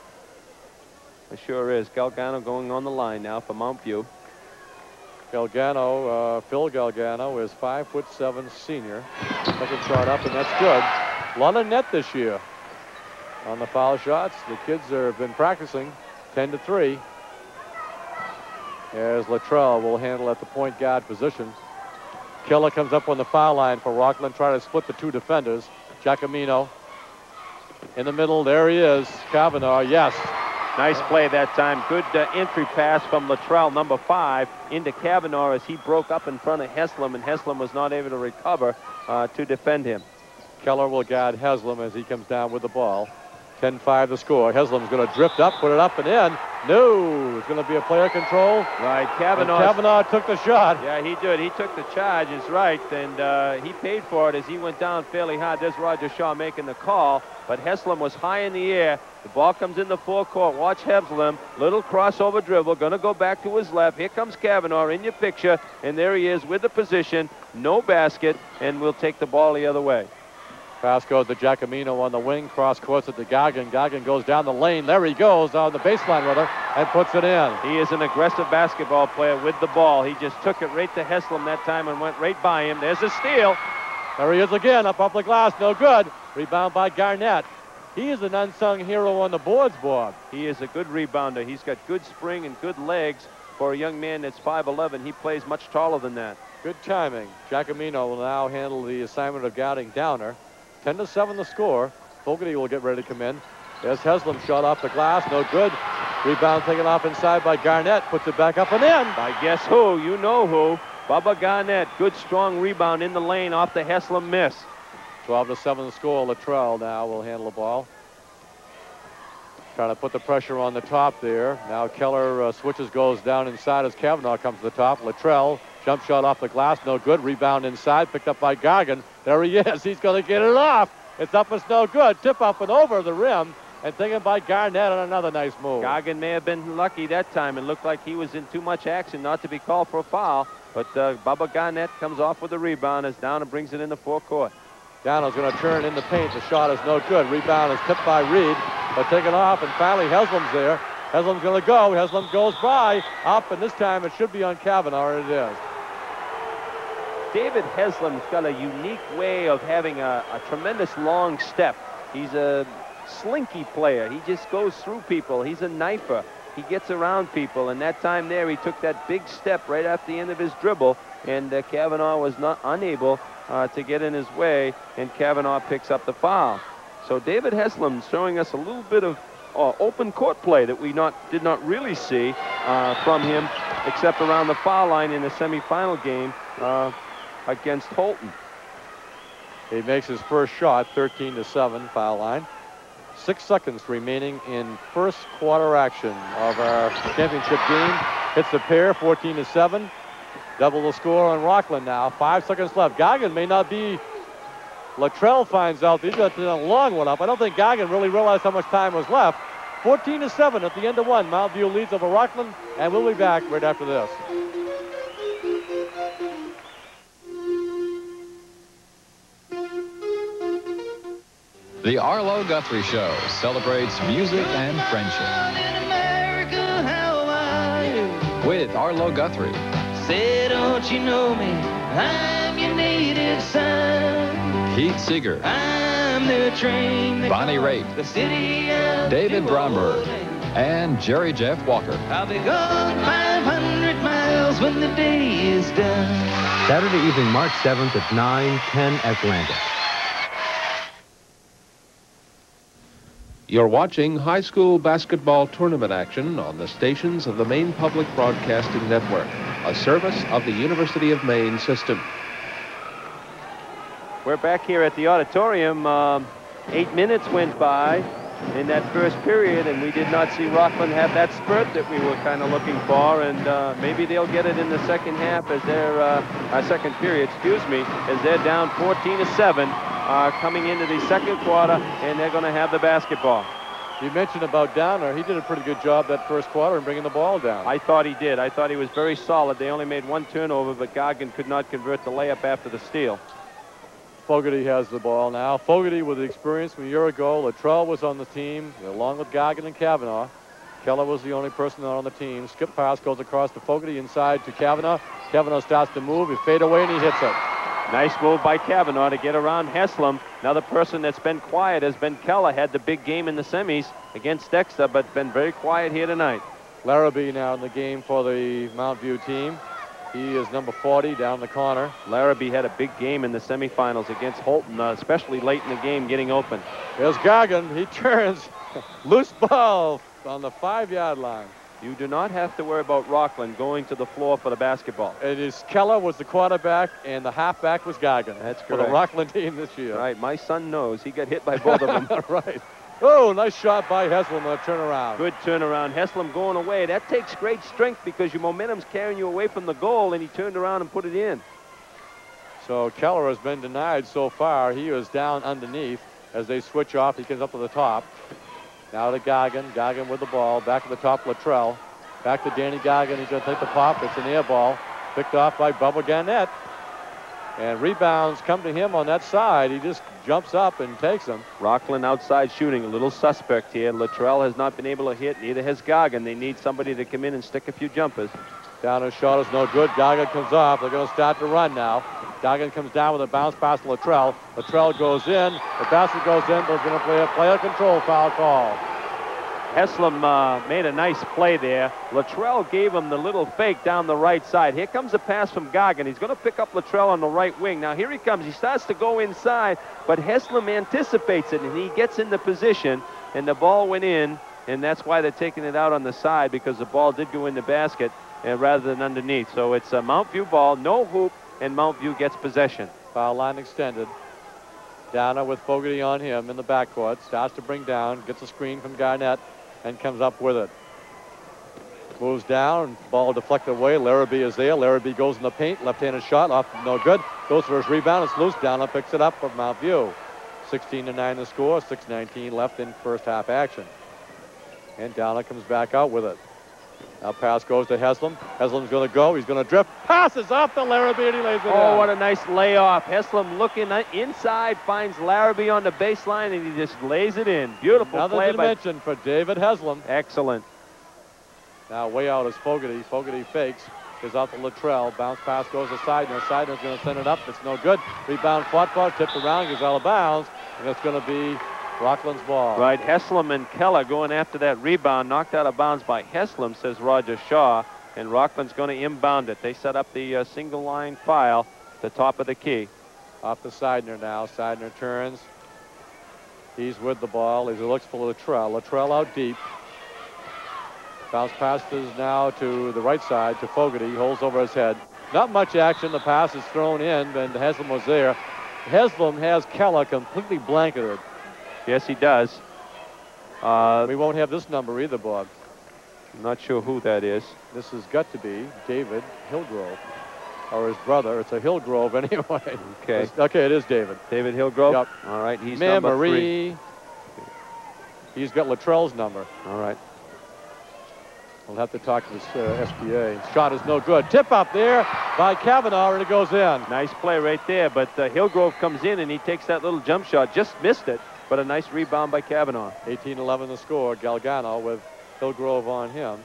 It sure is. Galgano going on the line now for Mount View. Galgano, uh, Phil Galgano is five foot seven senior. Second shot up, and that's good. A lot of net this year on the foul shots. The kids are, have been practicing ten to three. As Luttrell will handle at the point guard position. Keller comes up on the foul line for Rockland, trying to split the two defenders. Giacomino in the middle. There he is. Kavanaugh, yes. Nice play that time. Good uh, entry pass from Luttrell, number five, into Kavanaugh as he broke up in front of Heslem, and Heslem was not able to recover uh, to defend him. Keller will guard Heslem as he comes down with the ball. ten five the score. Heslem's going to drift up, put it up and in. No, it's going to be a player control. Right, Kavanaugh. And Kavanaugh took the shot. Yeah, he did. He took the charge, is right, and uh, he paid for it as he went down fairly hard. There's Roger Shaw making the call, but Heslem was high in the air. The ball comes in the forecourt. Watch Heslem. Little crossover dribble. Going to go back to his left. Here comes Kavanaugh in your picture, and there he is with the position. No basket, and we'll take the ball the other way. Pass goes to Giacomino on the wing. Cross courts it to Goggin. Goggin goes down the lane. There he goes on the baseline with her and puts it in. He is an aggressive basketball player with the ball. He just took it right to Heslem that time and went right by him. There's a steal. There he is again, up off the glass. No good. Rebound by Garnett. He is an unsung hero on the boards, Bob. He is a good rebounder. He's got good spring and good legs for a young man that's five eleven. He plays much taller than that. Good timing. Giacomino will now handle the assignment of guarding Downer. ten to seven the score. Fogarty will get ready to come in. There's Heslem, shot off the glass, no good. Rebound taken off inside by Garnett, puts it back up and in. By guess who? You know who. Bubba Garnett, good strong rebound in the lane off the Heslem miss. twelve to seven the score. Luttrell now will handle the ball. Trying to put the pressure on the top there. Now Keller uh, switches, goes down inside as Kavanaugh comes to the top. Luttrell, jump shot off the glass, no good. Rebound inside, picked up by Goggin. There he is. He's going to get it off. It's up, it's no good. Tip up and over the rim. And taken by Garnett on another nice move. Goggin may have been lucky that time. It looked like he was in too much action not to be called for a foul. But uh, Bubba Garnett comes off with the rebound as Downer brings it in the forecourt. Downer's going to turn in the paint. The shot is no good. Rebound is tipped by Reed, but taken off, and finally Heslem's there. Heslem's going to go. Heslem goes by, up, and this time it should be on Kavanaugh, and it is. David Heslem's got a unique way of having a, a tremendous long step. He's a slinky player. He just goes through people. He's a knifer. He gets around people, and that time there he took that big step right after the end of his dribble, and uh, Kavanaugh was not unable uh, to get in his way, and Kavanaugh picks up the foul. So David Heslem showing us a little bit of uh, open court play that we not did not really see uh, from him, except around the foul line in the semifinal game uh, against Holton. He makes his first shot, thirteen to seven foul line. Six seconds remaining in first quarter action of our championship game. Hits the pair, fourteen to seven. Double the score on Rockland now. Five seconds left. Goggin may not be. Luttrell finds out he's got a long one up. I don't think Goggin really realized how much time was left. fourteen to seven at the end of one. Mount View leads over Rockland, and we'll be back right after this. The Arlo Guthrie Show celebrates music and friendship. With Arlo Guthrie. Say, don't you know me? I'm your native son. Keith Seeger. I'm the train. Bonnie Raitt. The city of David Bromberg. And Jerry Jeff Walker. I'll be gone five hundred miles when the day is done. Saturday evening, March seventh at nine ten Atlantic. You're watching high school basketball tournament action on the stations of the Maine Public Broadcasting Network, a service of the University of Maine system. We're back here at the auditorium. Um, eight minutes went by in that first period, and we did not see Rockland have that spurt that we were kind of looking for, and uh, maybe they'll get it in the second half as they're, uh, uh, second period, excuse me, as they're down fourteen to seven. Uh, coming into the second quarter, and they're going to have the basketball. You mentioned about Downer. He did a pretty good job that first quarter in bringing the ball down. I thought he did. I thought he was very solid. They only made one turnover, but Goggin could not convert the layup after the steal. Fogarty has the ball now. Fogarty with the experience from a year ago. Luttrell was on the team, along with Goggin and Kavanaugh. Keller was the only person not on the team. Skip pass goes across to Fogarty inside to Kavanaugh. Kavanaugh starts to move. He fade away, and he hits it. Nice move by Kavanaugh to get around Heslem. Another person that's been quiet has been Keller. Had the big game in the semis against Dexter, but been very quiet here tonight. Larrabee now in the game for the Mount View team. He is number forty down the corner. Larrabee had a big game in the semifinals against Holton, uh, especially late in the game, getting open. There's Goggin. He turns. Loose ball on the five-yard line. You do not have to worry about Rockland going to the floor for the basketball. It is Keller was the quarterback, and the halfback was Goggin. That's correct. For the Rockland team this year. Right. My son knows. He got hit by both of them. Right. Oh, nice shot by Heslem on a turnaround. Good turnaround. Heslem going away. That takes great strength because your momentum's carrying you away from the goal, and he turned around and put it in. So Keller has been denied so far. He is down underneath as they switch off. He comes up to the top. Now to Goggin. Goggin with the ball. Back to the top, Luttrell. Back to Danny Goggin. He's going to take the pop. It's an air ball. Picked off by Bubba Garnett. And rebounds come to him on that side. He just jumps up and takes them. Rockland outside shooting. A little suspect here. Luttrell has not been able to hit. Neither has Goggin. They need somebody to come in and stick a few jumpers. Down his shot is no good. Goggin comes off. They're going to start to run now. Goggin comes down with a bounce pass to Luttrell. Luttrell goes in. The basket goes in, but it's going to play a player control foul call. Heslem uh, made a nice play there. Luttrell gave him the little fake down the right side. Here comes a pass from Goggin. He's going to pick up Luttrell on the right wing. Now here he comes. He starts to go inside, but Heslem anticipates it, and he gets in the position, and the ball went in, and that's why they're taking it out on the side, because the ball did go in the basket. uh, rather than underneath. So it's a Mount View ball, no hoop, and Mount View gets possession. Foul line extended. Downer with Fogarty on him in the backcourt. Starts to bring down, gets a screen from Garnett, and comes up with it. Moves down, ball deflected away. Larrabee is there. Larrabee goes in the paint. Left-handed shot, off no good. Goes for his rebound. It's loose. Downer picks it up for Mount View. sixteen to nine the score. six nineteen left in first half action. And Downer comes back out with it. Now pass goes to Heslem. Heslem's going to go. He's going to drift. Passes off to Larrabee, and he lays it Oh, in. what a nice layoff. Heslem looking inside, finds Larrabee on the baseline, and he just lays it in. Beautiful Another play dimension by... for David Heslem. Excellent. Now way out is Fogarty. Fogarty fakes. Is out to Luttrell. Bounce pass goes to Seidner. Seidner's going to send it up. It's no good. Rebound fought for. Tipped around. Goes out of bounds. And it's going to be Rockland's ball. Right. Heslem and Keller going after that rebound. Knocked out of bounds by Heslem, says Roger Shaw. And Rockland's going to inbound it. They set up the uh, single line file at the top of the key. Off to Seidner now. Seidner turns. He's with the ball as he looks for Luttrell. Luttrell out deep. Bounce passes now to the right side to Fogarty. He holds over his head. Not much action. The pass is thrown in, and Heslem was there. Heslem has Keller completely blanketed. Yes, he does. Uh, we won't have this number either, Bob. I'm not sure who that is. This has got to be David Hillgrove, or his brother. It's a Hillgrove anyway. Okay. It's, okay, it is David. David Hillgrove? Yep. All right, he's number Marie. three. He's got Luttrell's number. All right. We'll have to talk to this uh, S P A. Shot is no good. Tip up there by Kavanaugh, and it goes in. Nice play right there, but uh, Hillgrove comes in, and he takes that little jump shot. Just missed it, but a nice rebound by Kavanaugh. eighteen eleven the score. Galgano with Hillgrove on him.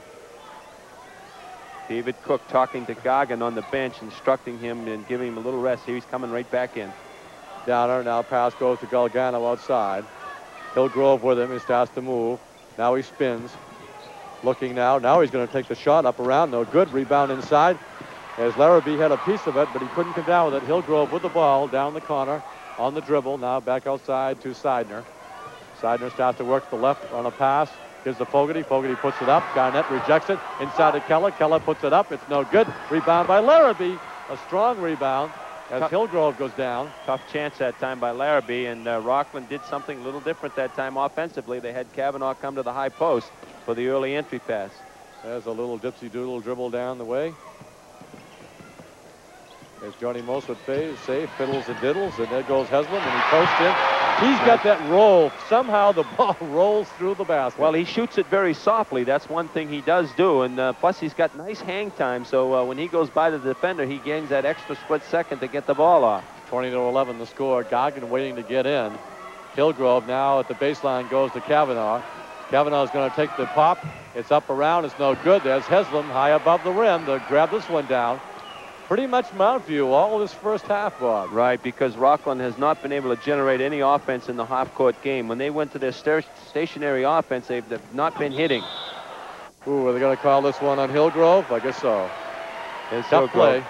David Cook talking to Goggin on the bench, instructing him and giving him a little rest. Here he's coming right back in. Downer, now pass goes to Galgano outside. Hillgrove with him. He starts to move. Now he spins. Looking now. Now he's going to take the shot up around. No good. Rebound inside. As Larrabee had a piece of it, but he couldn't come down with it. Hillgrove with the ball down the corner on the dribble. Now back outside to Seidner. Seidner starts to work to the left on a pass. Gives to Fogarty. Fogarty puts it up. Garnett rejects it. Inside to Keller. Keller puts it up. It's no good. Rebound by Larrabee. A strong rebound as Tough. Hillgrove goes down. Tough chance that time by Larrabee, and uh, Rockland did something a little different that time offensively. They had Kavanaugh come to the high post for the early entry pass. There's a little dipsy-doodle dribble down the way. There's Johnny Most would say, fiddles and diddles, and there goes Heslem, and he posts in. He's got that roll. Somehow the ball rolls through the basket. Well, he shoots it very softly. That's one thing he does do, and uh, plus he's got nice hang time, so uh, when he goes by the defender, he gains that extra split second to get the ball off. twenty to eleven the score. Goggin waiting to get in. Hillgrove now at the baseline goes to Kavanaugh. Kavanaugh is going to take the pop. It's up around. It's no good. There's Heslem high above the rim to grab this one down. Pretty much Mount View all this first half, Bob. Right, because Rockland has not been able to generate any offense in the half-court game. When they went to their sta stationary offense, they've, they've not been hitting. Ooh, are they going to call this one on Hillgrove? I guess so. It's Tough play.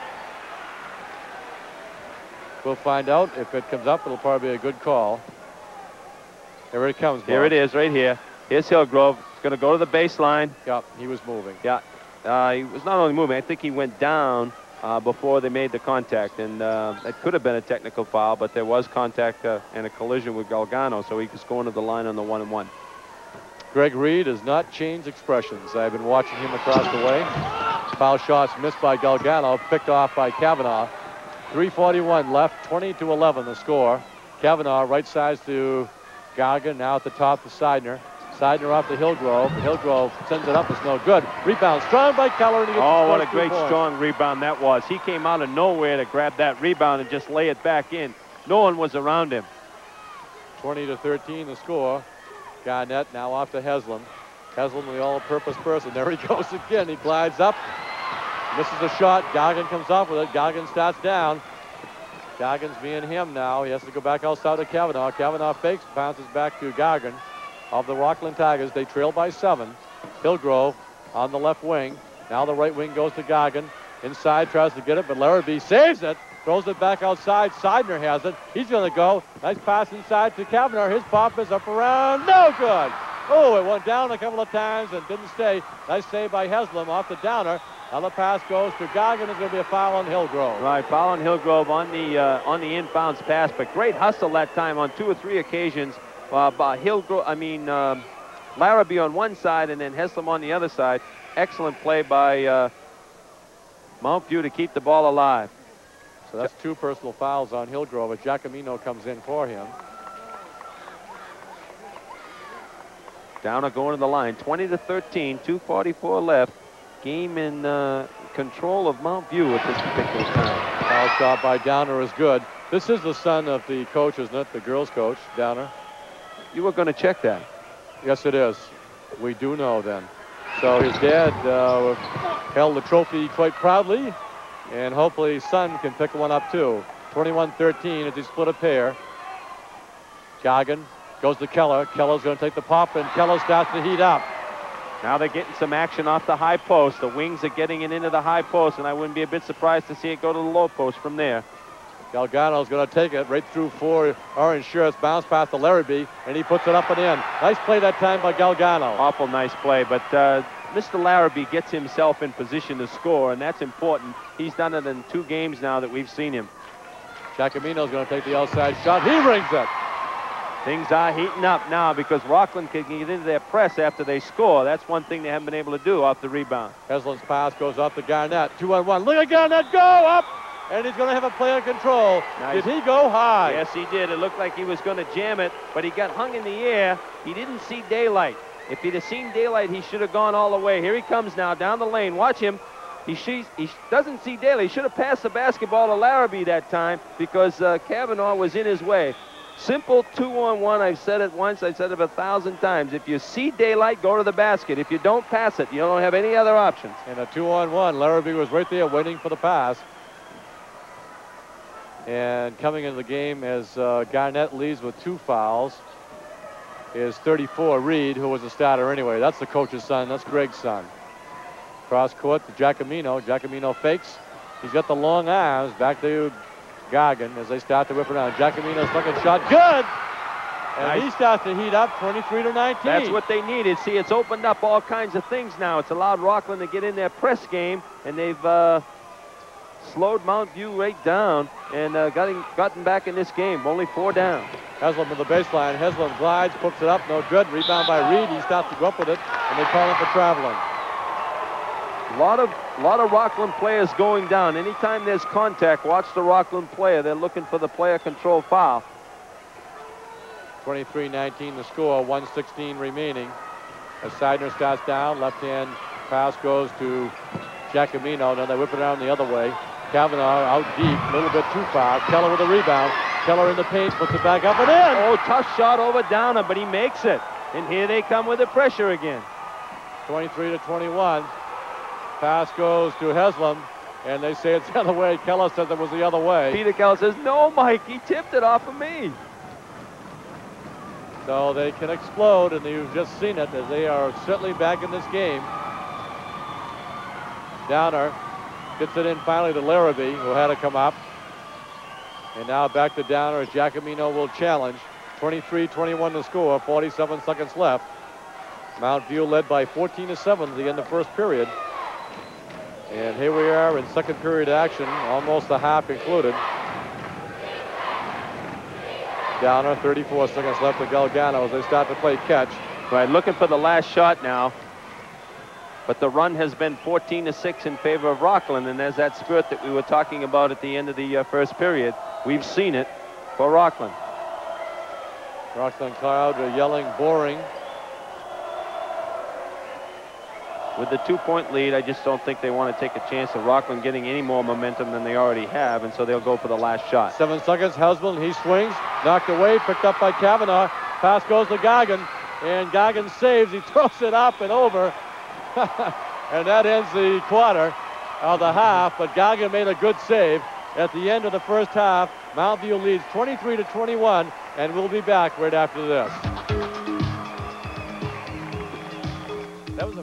We'll find out. If it comes up, it'll probably be a good call. Here it comes, Bob. Here it is, right here. Here's Hillgrove. It's going to go to the baseline. Yep, he was moving. Yeah, uh, he was not only moving. I think he went down Uh, before they made the contact, and uh, it could have been a technical foul, but there was contact uh, and a collision with Galgano, so he was going to the line on the one and one. Greg Reed has not changed expressions. I've been watching him across the way. Foul shots missed by Galgano, picked off by Kavanaugh. three forty-one left, twenty to eleven the score. Kavanaugh right sides to Goggin, now at the top to Seidner. Seidner off to Hillgrove. Hillgrove sends it up. It's no good. Rebound strong by Keller. And he gets oh, what a great points. strong rebound that was. He came out of nowhere to grab that rebound and just lay it back in. No one was around him. twenty to thirteen the score. Garnett now off to Heslem. Heslem, the all-purpose person. There he goes again. He glides up. Misses a shot. Goggin comes off with it. Goggin starts down. Goggins being him now. He has to go back outside to Kavanaugh. Kavanaugh fakes, bounces back to Goggin. Of the Rockland Tigers, they trail by seven. Hillgrove on the left wing. Now the right wing goes to Goggin. Inside, tries to get it, but Larrabee saves it. Throws it back outside. Seidner has it. He's going to go. Nice pass inside to Kavanaugh. His pop is up around. No good. Oh, it went down a couple of times and didn't stay. Nice save by Heslem off the downer. Now the pass goes to Goggin. There's going to be a foul on Hillgrove. Right, foul on Hillgrove on the uh, on the inbounds pass, but great hustle that time on two or three occasions. Uh, by Hillgrove, I mean um, Larrabee on one side and then Heslem on the other side. Excellent play by uh, Mount View to keep the ball alive. So that's two personal fouls on Hillgrove as Giacomino comes in for him. Downer going to the line, twenty to thirteen, two forty-four left. Game in uh, control of Mount View at this particular time. Foul shot by Downer is good. This is the son of the coach, isn't it? The girls' coach, Downer. You were going to check that. Yes, it is. We do know then. So his dad uh, held the trophy quite proudly, and hopefully his son can pick one up too. twenty-one thirteen as he split a pair. Goggin goes to Keller. Keller's going to take the pop, and Keller starts to heat up. Now they're getting some action off the high post. The wings are getting it into the high post, and I wouldn't be a bit surprised to see it go to the low post from there. Galgano's going to take it right through four orange shirts, bounce past the Larrabee, and he puts it up and in. Nice play that time by Galgano. Awful nice play, but uh, Mister Larrabee gets himself in position to score, and that's important. He's done it in two games now that we've seen him. Giacomino's going to take the outside shot. He rings it. Things are heating up now because Rockland can get into their press after they score. That's one thing they haven't been able to do off the rebound. Heslin's pass goes off to Garnett. Two on one. Look at Garnett go up, and he's going to have a player control. Nice. Did he go high? Yes, he did. It looked like he was going to jam it, but he got hung in the air. He didn't see daylight. If he'd have seen daylight, he should have gone all the way. Here he comes now down the lane. Watch him. He, she, he doesn't see daylight. He should have passed the basketball to Larrabee that time because uh, Kavanaugh was in his way. Simple two-on-one. I've said it once. I've said it a thousand times. If you see daylight, go to the basket. If you don't, pass it. You don't have any other options. And a two-on-one. Larrabee was right there waiting for the pass. And coming into the game as uh, Garnett leads with two fouls is thirty-four, Reed, who was a starter anyway. That's the coach's son. That's Greg's son. Cross court to Giacomino. Giacomino fakes. He's got the long arms. Back to Goggin as they start to whip around. Giacomino's second shot, good! And nice. He starts to heat up, twenty-three to nineteen. That's what they needed. See, it's opened up all kinds of things now. It's allowed Rockland to get in their press game, and they've uh, slowed Mount View right down and uh, gotten, gotten back in this game. Only four down. Heslem to the baseline. Heslem glides, puts it up, no good. Rebound by Reed. He starts to go up with it, and they call him for traveling. A lot of, lot of Rockland players going down. Anytime there's contact, watch the Rockland player. They're looking for the player control foul. twenty-three nineteen the score, one sixteen remaining. As Seidner starts down, left-hand pass goes to Giacomino. Now they whip it around the other way. Kavanaugh out deep, a little bit too far. Keller with a rebound. Keller in the paint, puts it back up and in. Oh, tough shot over Downer, but he makes it. And here they come with the pressure again. twenty-three to twenty-one. Pass goes to Heslem, and they say it's the other way. Keller says it was the other way. Peter Keller says, no, Mike, he tipped it off of me. So they can explode, and you've just seen it, as they are certainly back in this game. Downer gets it in finally to Larrabee, who had to come up. And now back to Downer as Giacomino will challenge. twenty-three twenty-one to score, forty-seven seconds left. Mount View led by fourteen to seven at the end of first period. And here we are in second period action, almost a half included. Downer, thirty-four seconds left to Galgano as they start to play catch. Right, looking for the last shot now. But the run has been fourteen to six in favor of Rockland, and there's that spurt that we were talking about at the end of the uh, first period. We've seen it for Rockland. Rockland crowd are yelling, boring. With the two-point lead, I just don't think they want to take a chance of Rockland getting any more momentum than they already have, and so they'll go for the last shot. Seven seconds, Hesman, he swings, knocked away, picked up by Kavanaugh. Pass goes to Goggin, and Goggin saves. He throws it up and over, and that ends the quarter of the half, but Goggin made a good save at the end of the first half. Mount View leads twenty-three to twenty-one, and we'll be back right after this. That was a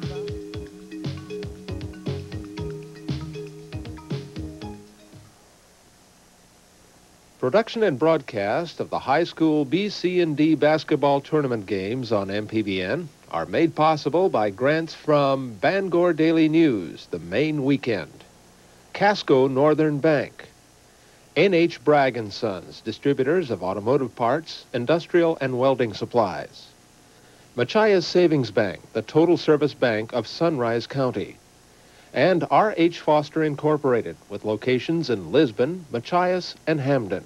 Production and broadcast of the high school B, C, and D basketball tournament games on M P B N are made possible by grants from Bangor Daily News, the Maine Weekend, Casco Northern Bank, N H Bragg and Sons, distributors of automotive parts, industrial and welding supplies, Machias Savings Bank, the total service bank of Sunrise County, and R H Foster Incorporated, with locations in Lisbon, Machias, and Hamden.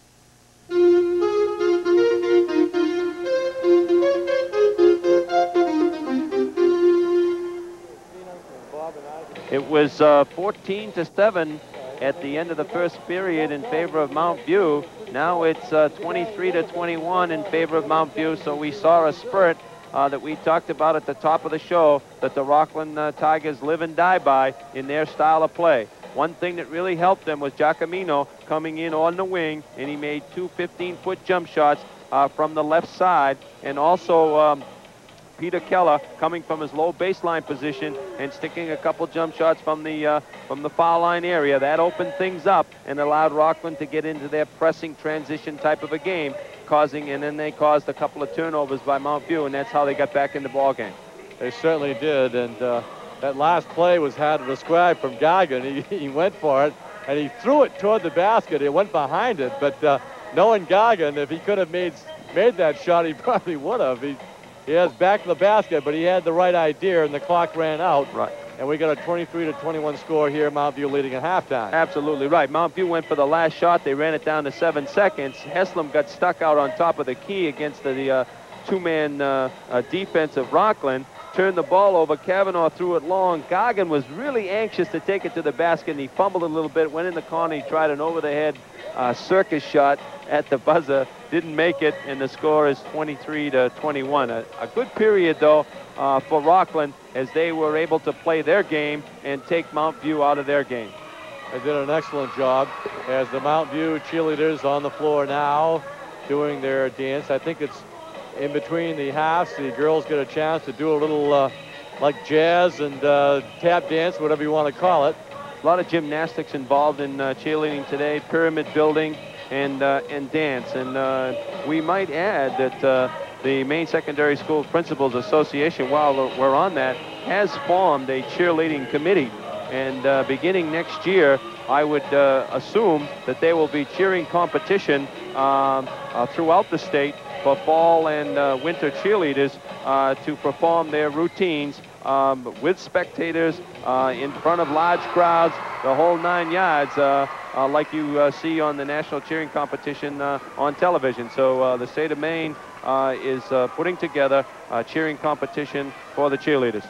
It was uh, fourteen to seven at the end of the first period in favor of Mount View. Now it's uh, twenty-three to twenty-one in favor of Mount View. So we saw a spurt uh, that we talked about at the top of the show that the Rockland uh, Tigers live and die by in their style of play. One thing that really helped them was Giacomino coming in on the wing, and he made two fifteen-foot jump shots uh, from the left side, and also um, Peter Keller coming from his low baseline position and sticking a couple jump shots from the uh, from the foul line area. That opened things up and allowed Rockland to get into their pressing transition type of a game, causing and then they caused a couple of turnovers by Mount View, and that's how they got back in the ball game. They certainly did, and uh, that last play was hard to describe from Goggin. He, he went for it, and he threw it toward the basket. It went behind it, but uh, knowing Goggin, if he could have made made that shot, he probably would have. He, He has back to the basket, but he had the right idea, and the clock ran out. Right. And we got a twenty-three to twenty-one score here, Mount View leading at halftime. Absolutely right. Mount View went for the last shot. They ran it down to seven seconds. Heslem got stuck out on top of the key against the uh, two-man uh, uh, defense of Rockland. Turned the ball over. Kavanaugh threw it long. Goggin was really anxious to take it to the basket, and he fumbled a little bit, went in the corner. He tried an over-the-head uh, circus shot at the buzzer. Didn't make it, and the score is twenty-three to twenty-one. A, a good period, though, uh, for Rockland, as they were able to play their game and take Mount View out of their game. They did an excellent job. As the Mount View cheerleaders on the floor now doing their dance. I think it's in between the halves. The girls get a chance to do a little uh, like jazz and uh, tap dance, whatever you want to call it. A lot of gymnastics involved in uh, cheerleading today, pyramid building, and uh, and dance. And uh, we might add that uh, the Maine Secondary School Principals Association, while we're on that, has formed a cheerleading committee. And uh, beginning next year, I would uh, assume that there will be cheering competition um, uh, throughout the state for fall and uh, winter cheerleaders uh, to perform their routines um, with spectators uh, in front of large crowds, the whole nine yards, uh, uh, like you uh, see on the national cheering competition uh, on television. So uh, the state of Maine uh, is uh, putting together a cheering competition for the cheerleaders.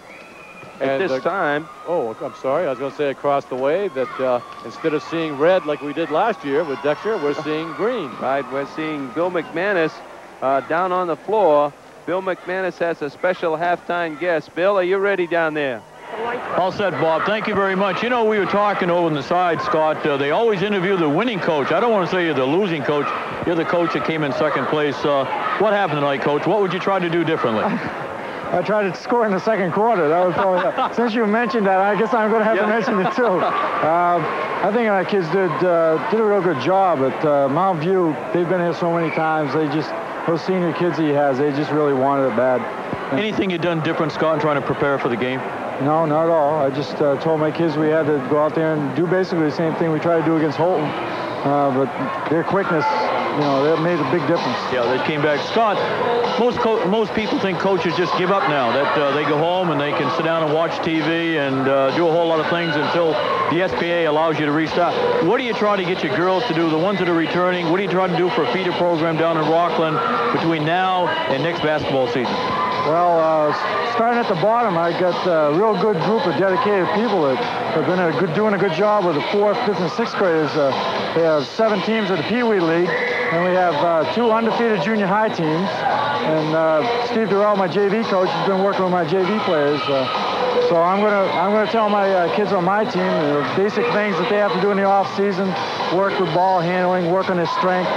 At And this the, time... Oh, I'm sorry. I was going to say across the way that uh, instead of seeing red like we did last year with Dexter, we're seeing green. Right, we're seeing Bill McManus uh, down on the floor. Bill McManus has a special halftime guest. Bill, are you ready down there? All set, Bob. Thank you very much. You know, we were talking over on the side, Scott. Uh, they always interview the winning coach. I don't want to say you're the losing coach. You're the coach that came in second place. Uh, what happened tonight, Coach? What would you try to do differently? I tried to score in the second quarter. That was probably, since you mentioned that, I guess I'm going to have yeah. to mention it too. Uh, I think our kids did uh, did a real good job at uh, Mount View. They've been here so many times. They just, those senior kids he has, they just really wanted it bad. Anything you've done different, Scott, in trying to prepare for the game? No, not at all. I just uh, told my kids we had to go out there and do basically the same thing we tried to do against Holton. Uh, but their quickness, you know, that made a big difference. Yeah, they came back. Scott, most co most people think coaches just give up now, that uh, they go home and they can sit down and watch T V and uh, do a whole lot of things until the S P A allows you to restart. What do you try to get your girls to do, the ones that are returning? What do you try to do for a feeder program down in Rockland between now and next basketball season? Well, uh, starting at the bottom, I got a real good group of dedicated people that have been a good, doing a good job with the fourth, fifth, and sixth graders. Uh, they have seven teams of the Pee Wee League, and we have uh, two undefeated junior high teams. And uh, Steve Durrell, my J V coach, has been working with my J V players. Uh, so I'm gonna I'm gonna tell my uh, kids on my team the basic things that they have to do in the off season: work with ball handling, work on their strength,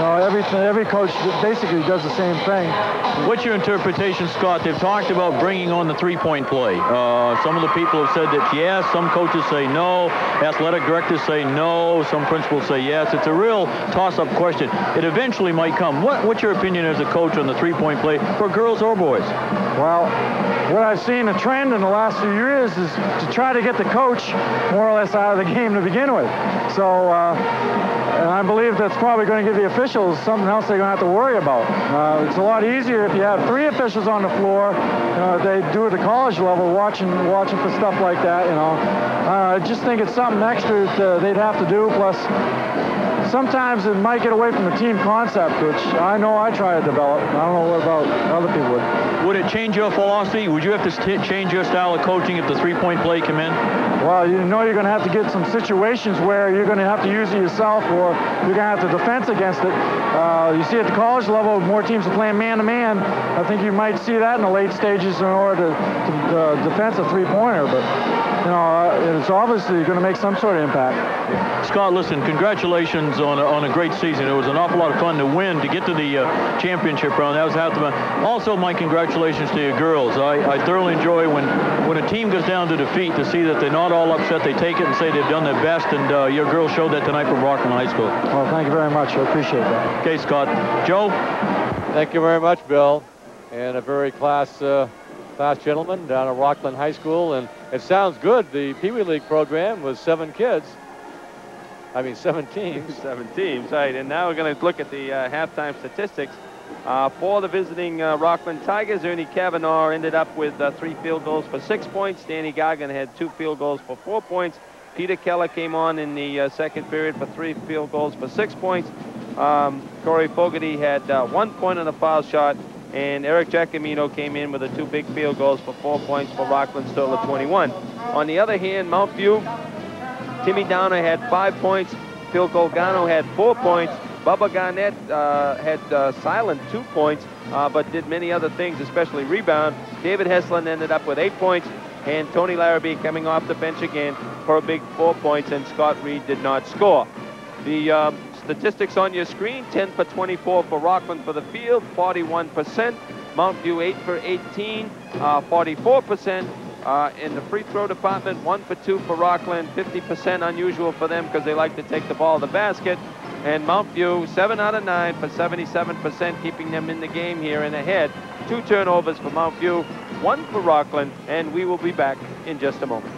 know, every, every coach basically does the same thing. What's your interpretation, Scott? They've talked about bringing on the three-point play. Uh, some of the people have said that yes, some coaches say no, athletic directors say no, some principals say yes. It's a real toss-up question. It eventually might come. What, what's your opinion as a coach on the three-point play for girls or boys? Well, what I've seen a trend in the last few years is to try to get the coach more or less out of the game to begin with. So, uh, and I believe that's probably going to give the officials something else they're going to have to worry about. Uh, it's a lot easier if you have three officials on the floor. You know, they do at the college level, watching watching for stuff like that. You know, uh, I just think it's something extra that uh, they'd have to do. Plus, sometimes it might get away from the team concept, which I know I try to develop. I don't know what about other people would. Would it change your philosophy? Would you have to change your style of coaching if the three-point play come in? Well, you know you're going to have to get some situations where you're going to have to use it yourself, or you're going to have to defense against it. Uh, you see at the college level, more teams are playing man-to-man. I think you might see that in the late stages in order to, to uh, defense a three-pointer, but you know, uh, it's obviously going to make some sort of impact. Scott, listen, congratulations on a, on a great season. It was an awful lot of fun to win, to get to the uh, championship round. That was half the fun. Also, my congratulations to your girls. I, I thoroughly enjoy when, when a team goes down to defeat, to see that they're not all upset. They take it and say they've done their best, and uh, your girls showed that tonight from Rockland High School. Well, thank you very much. I appreciate that. Okay, Scott. Joe? Thank you very much, Bill. And a very class, uh, class gentleman down at Rockland High School. And it sounds good. The Pee Wee League program was seven kids. I mean, seven teams. Seven teams, right. And now we're going to look at the uh, halftime statistics. Uh, for the visiting uh, Rockland Tigers, Ernie Kavanaugh ended up with uh, three field goals for six points. Danny Goggin had two field goals for four points. Peter Keller came on in the uh, second period for three field goals for six points. Um, Corey Fogarty had uh, one point on a foul shot, and Eric Giacomino came in with the two big field goals for four points for Rockland's total of twenty-one. On the other hand, Mount View, Timmy Downer had five points. Phil Golgano had four points. Bubba Garnett uh, had uh, silent two points, uh, but did many other things, especially rebound. David Heslin ended up with eight points, and Tony Larrabee coming off the bench again for a big four points, and Scott Reed did not score. The um, statistics on your screen: ten for twenty-four for Rockland for the field, forty-one percent. Mount View eight for eighteen, uh, forty-four percent. Uh, in the free throw department, one for two for Rockland, fifty percent, unusual for them because they like to take the ball to the basket. And Mount View, seven out of nine for seventy-seven percent, keeping them in the game here and ahead. Two turnovers for Mount View, one for Rockland, and we will be back in just a moment.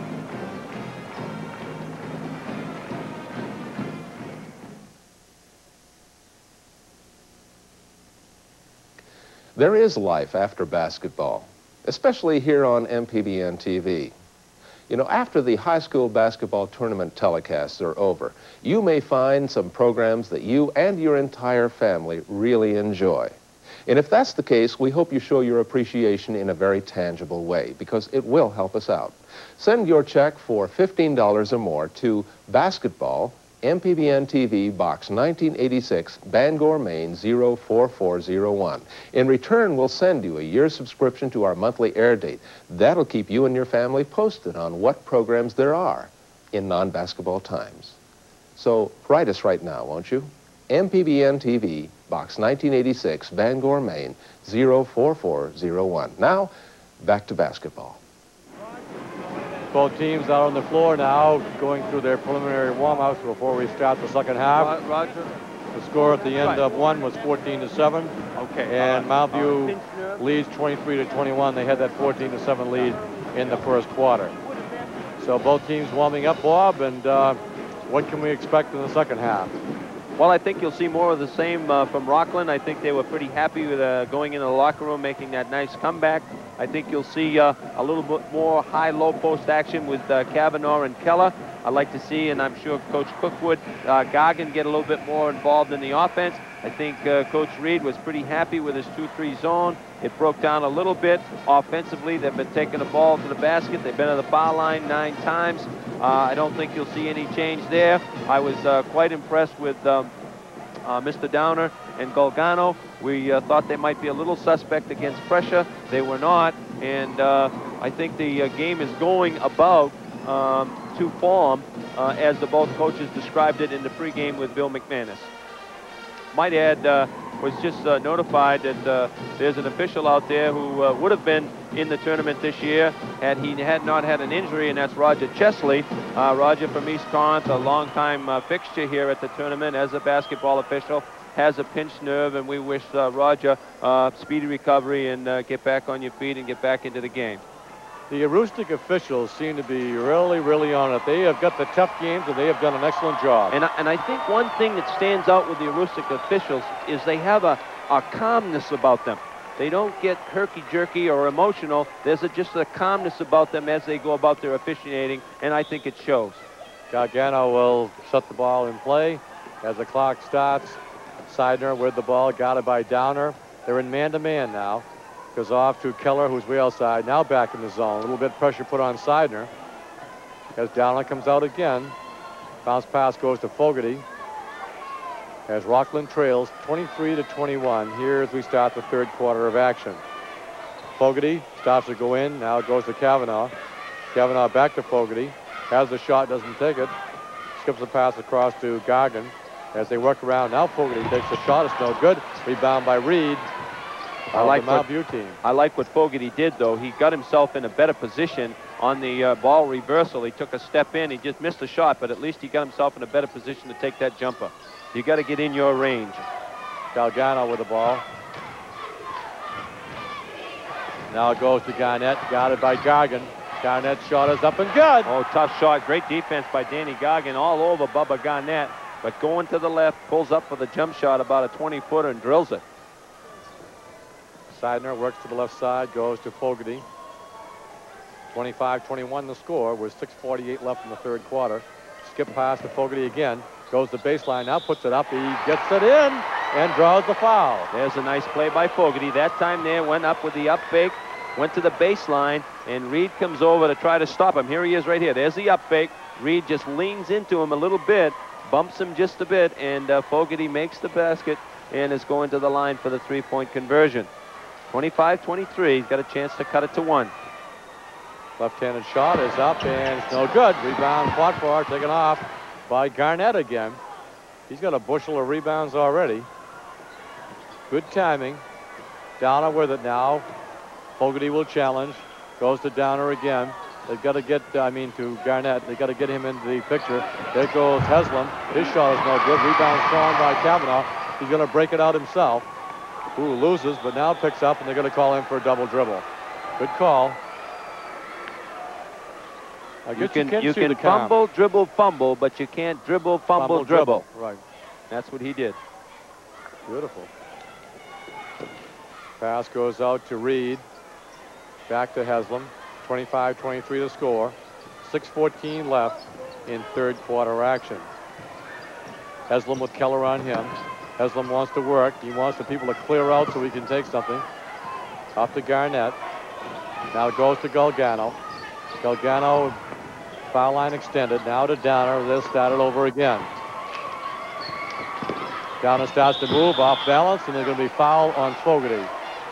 There is life after basketball, especially here on M P B N T V. You know, after the high school basketball tournament telecasts are over, you may find some programs that you and your entire family really enjoy. And if that's the case, we hope you show your appreciation in a very tangible way, because it will help us out. Send your check for fifteen dollars or more to Basketball, M P B N T V, Box nineteen eighty-six, Bangor, Maine, zero four four zero one. In return, we'll send you a year's subscription to our monthly air date. That'll keep you and your family posted on what programs there are in non-basketball times. So write us right now, won't you? M P B N T V, Box nineteen eighty-six, Bangor, Maine, zero four four zero one. Now, back to basketball. Both teams out on the floor now, going through their preliminary warm-ups before we start the second half. Roger. The score at the end of one was fourteen to seven. Okay. And Mount View leads twenty-three to twenty-one. They had that fourteen to seven lead in the first quarter. So both teams warming up, Bob, and uh, what can we expect in the second half? Well, I think you'll see more of the same uh, from Rockland. I think they were pretty happy with uh, going into the locker room, making that nice comeback. I think you'll see uh, a little bit more high-low post action with uh, Kavanaugh and Keller. I'd like to see, and I'm sure Coach Cook would, uh, Goggin get a little bit more involved in the offense. I think uh, Coach Reed was pretty happy with his two three zone. It broke down a little bit offensively. They've been taking the ball to the basket. They've been to the foul line nine times. Uh, I don't think you'll see any change there. I was uh, quite impressed with um, uh, Mister Downer and Golgano. We uh, thought they might be a little suspect against pressure. They were not, and uh, I think the uh, game is going about um, to form, uh, as the both coaches described it in the pregame with Bill McManus. might add, uh, was just uh, notified that uh, there's an official out there who uh, would have been in the tournament this year had he had not had an injury, and that's Roger Chesley. Uh, Roger from East Corinth, a longtime uh, fixture here at the tournament as a basketball official, has a pinched nerve, and we wish uh, Roger uh, speedy recovery and uh, get back on your feet and get back into the game. The Aroostook officials seem to be really, really on it. They have got the tough games, and they have done an excellent job. And I, and I think one thing that stands out with the Aroostook officials is they have a, a calmness about them. They don't get herky-jerky or emotional. There's a, just a calmness about them as they go about their officiating, and I think it shows. Gargano will set the ball in play as the clock starts. Seidner with the ball, guarded by Downer. They're in man-to-man now. Goes off to Keller, who's way outside. Now back in the zone. A little bit pressure put on Seidner. As Downer comes out again. Bounce pass goes to Fogarty. As Rockland trails twenty-three to twenty-one here as we start the third quarter of action. Fogarty starts to go in. Now it goes to Kavanaugh. Kavanaugh back to Fogarty. Has the shot, doesn't take it. Skips the pass across to Gargan. As they work around, now Fogarty takes the shot. It's no good. Rebound by Reed. I like the Mount what, View team. I like what Fogarty did, though. He got himself in a better position on the uh, ball reversal. He took a step in. He just missed the shot, but at least he got himself in a better position to take that jumper. You got to get in your range. Galgano with the ball. Now it goes to Garnett, guarded by Gargan. Garnett's shot is up and good. Oh, tough shot. Great defense by Danny Gargan all over Bubba Garnett. But going to the left, pulls up for the jump shot, about a twenty footer, and drills it. Seidner works to the left side, goes to Fogarty. twenty-five twenty-one the score with six forty-eight left in the third quarter. Skip pass to Fogarty again. Goes to baseline, now puts it up. He gets it in and draws the foul. There's a nice play by Fogarty. That time there, went up with the up fake, went to the baseline, and Reed comes over to try to stop him. Here he is right here. There's the up fake. Reed just leans into him a little bit, bumps him just a bit, and uh, Fogarty makes the basket and is going to the line for the three-point conversion. twenty-five twenty-three. He's got a chance to cut it to one. Left-handed shot is up, and it's no good. Rebound fought for, taken off by Garnett again. He's got a bushel of rebounds already. Good timing. Downer with it now. Fogarty will challenge. Goes to Downer again. They've got to get, I mean, to Garnett. They've got to get him into the picture. There goes Heslin. His shot is no good. Rebound strong by Kavanaugh. He's going to break it out himself. Ooh, loses, but now picks up, and they're going to call him for a double dribble. Good call. I guess you can, you, you can fumble, dribble, fumble, but you can't dribble, fumble, fumble dribble. dribble. Right. That's what he did. Beautiful. Pass goes out to Reed. Back to Heslin. twenty-five twenty-three to score. six fourteen left in third quarter action. Heslin with Keller on him. Heslin wants to work. He wants the people to clear out so he can take something. Off to Garnett. Now it goes to Galgano. Galgano, foul line extended. Now to Downer. They'll start it over again. Downer starts to move off balance, and they're going to be foul on Fogarty.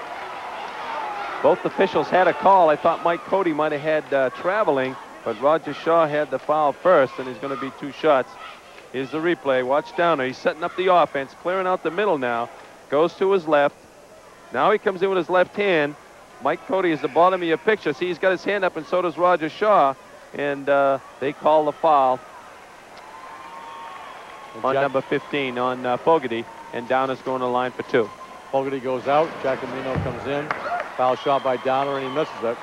Both officials had a call. I thought Mike Cody might have had uh, traveling, but Roger Shaw had the foul first, and there's going to be two shots. Here's the replay. Watch Downer. He's setting up the offense, clearing out the middle now. Goes to his left. Now he comes in with his left hand. Mike Cody is the bottom of your picture. See, he's got his hand up, and so does Roger Shaw. And uh, they call the foul on Jack number fifteen on uh, Fogarty, and Downer's going to the line for two. Fogarty goes out. Giacomino comes in. Foul shot by Downer, and he misses it.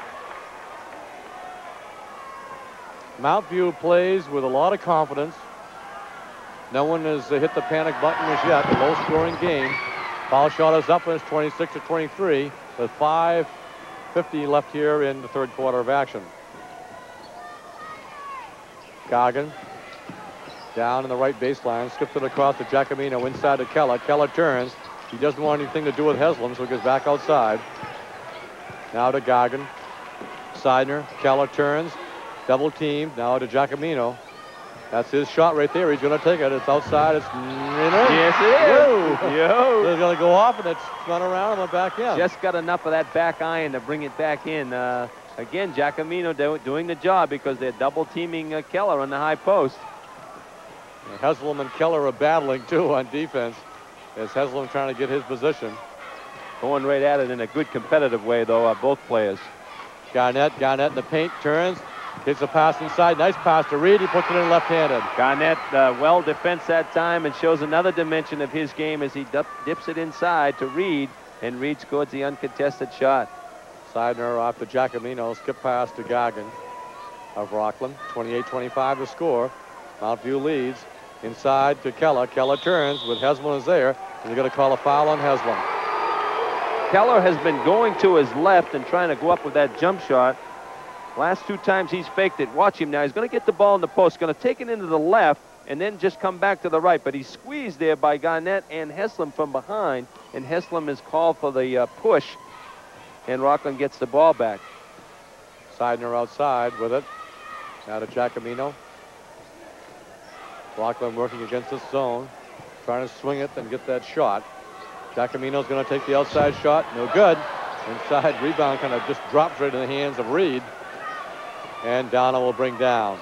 Mount View plays with a lot of confidence. No one has uh, hit the panic button as yet. A low-scoring game. Foul shot is up, and it's twenty-six to twenty-three with five fifty left here in the third quarter of action. Goggin down in the right baseline, skips it across to Giacomino, inside to Keller. Keller turns. He doesn't want anything to do with Heslin, so he goes back outside. Now to Goggin. Seidner. Keller turns. Double team. Now to Giacomino. That's his shot right there. He's going to take it. It's outside. It's in it. Yes, it is. Yo. It's going to go off, and it's spun around and went back in. Just got enough of that back iron to bring it back in. Uh, again, Giacomino do, doing the job because they're double teaming uh, Keller on the high post. And Heslin and Keller are battling, too, on defense. as Haslam trying to get his position. Going right at it in a good competitive way, though, uh, both players. Garnett, Garnett in the paint, turns, gets a pass inside. Nice pass to Reed. He puts it in left-handed. Garnett uh, well defense that time and shows another dimension of his game as he dip, dips it inside to Reed, and Reed scores the uncontested shot. Seidner off to Giacomino, skip pass to Goggin of Rockland. twenty-eight twenty-five to score. Mount View leads. Inside to Keller. Keller turns with Haslam is there, and they're going to call a foul on Haslam. Keller has been going to his left and trying to go up with that jump shot. Last two times he's faked it. Watch him now. He's going to get the ball in the post. Going to take it into the left and then just come back to the right. But he's squeezed there by Garnett and Haslam from behind. And Haslam is called for the uh, push. And Rockland gets the ball back. Seidner outside with it. Now to Giacomino. Rockland working against this zone. Trying to swing it and get that shot. Giacomino's going to take the outside shot. No good. Inside rebound kind of just drops right in the hands of Reed. And Downer will bring down.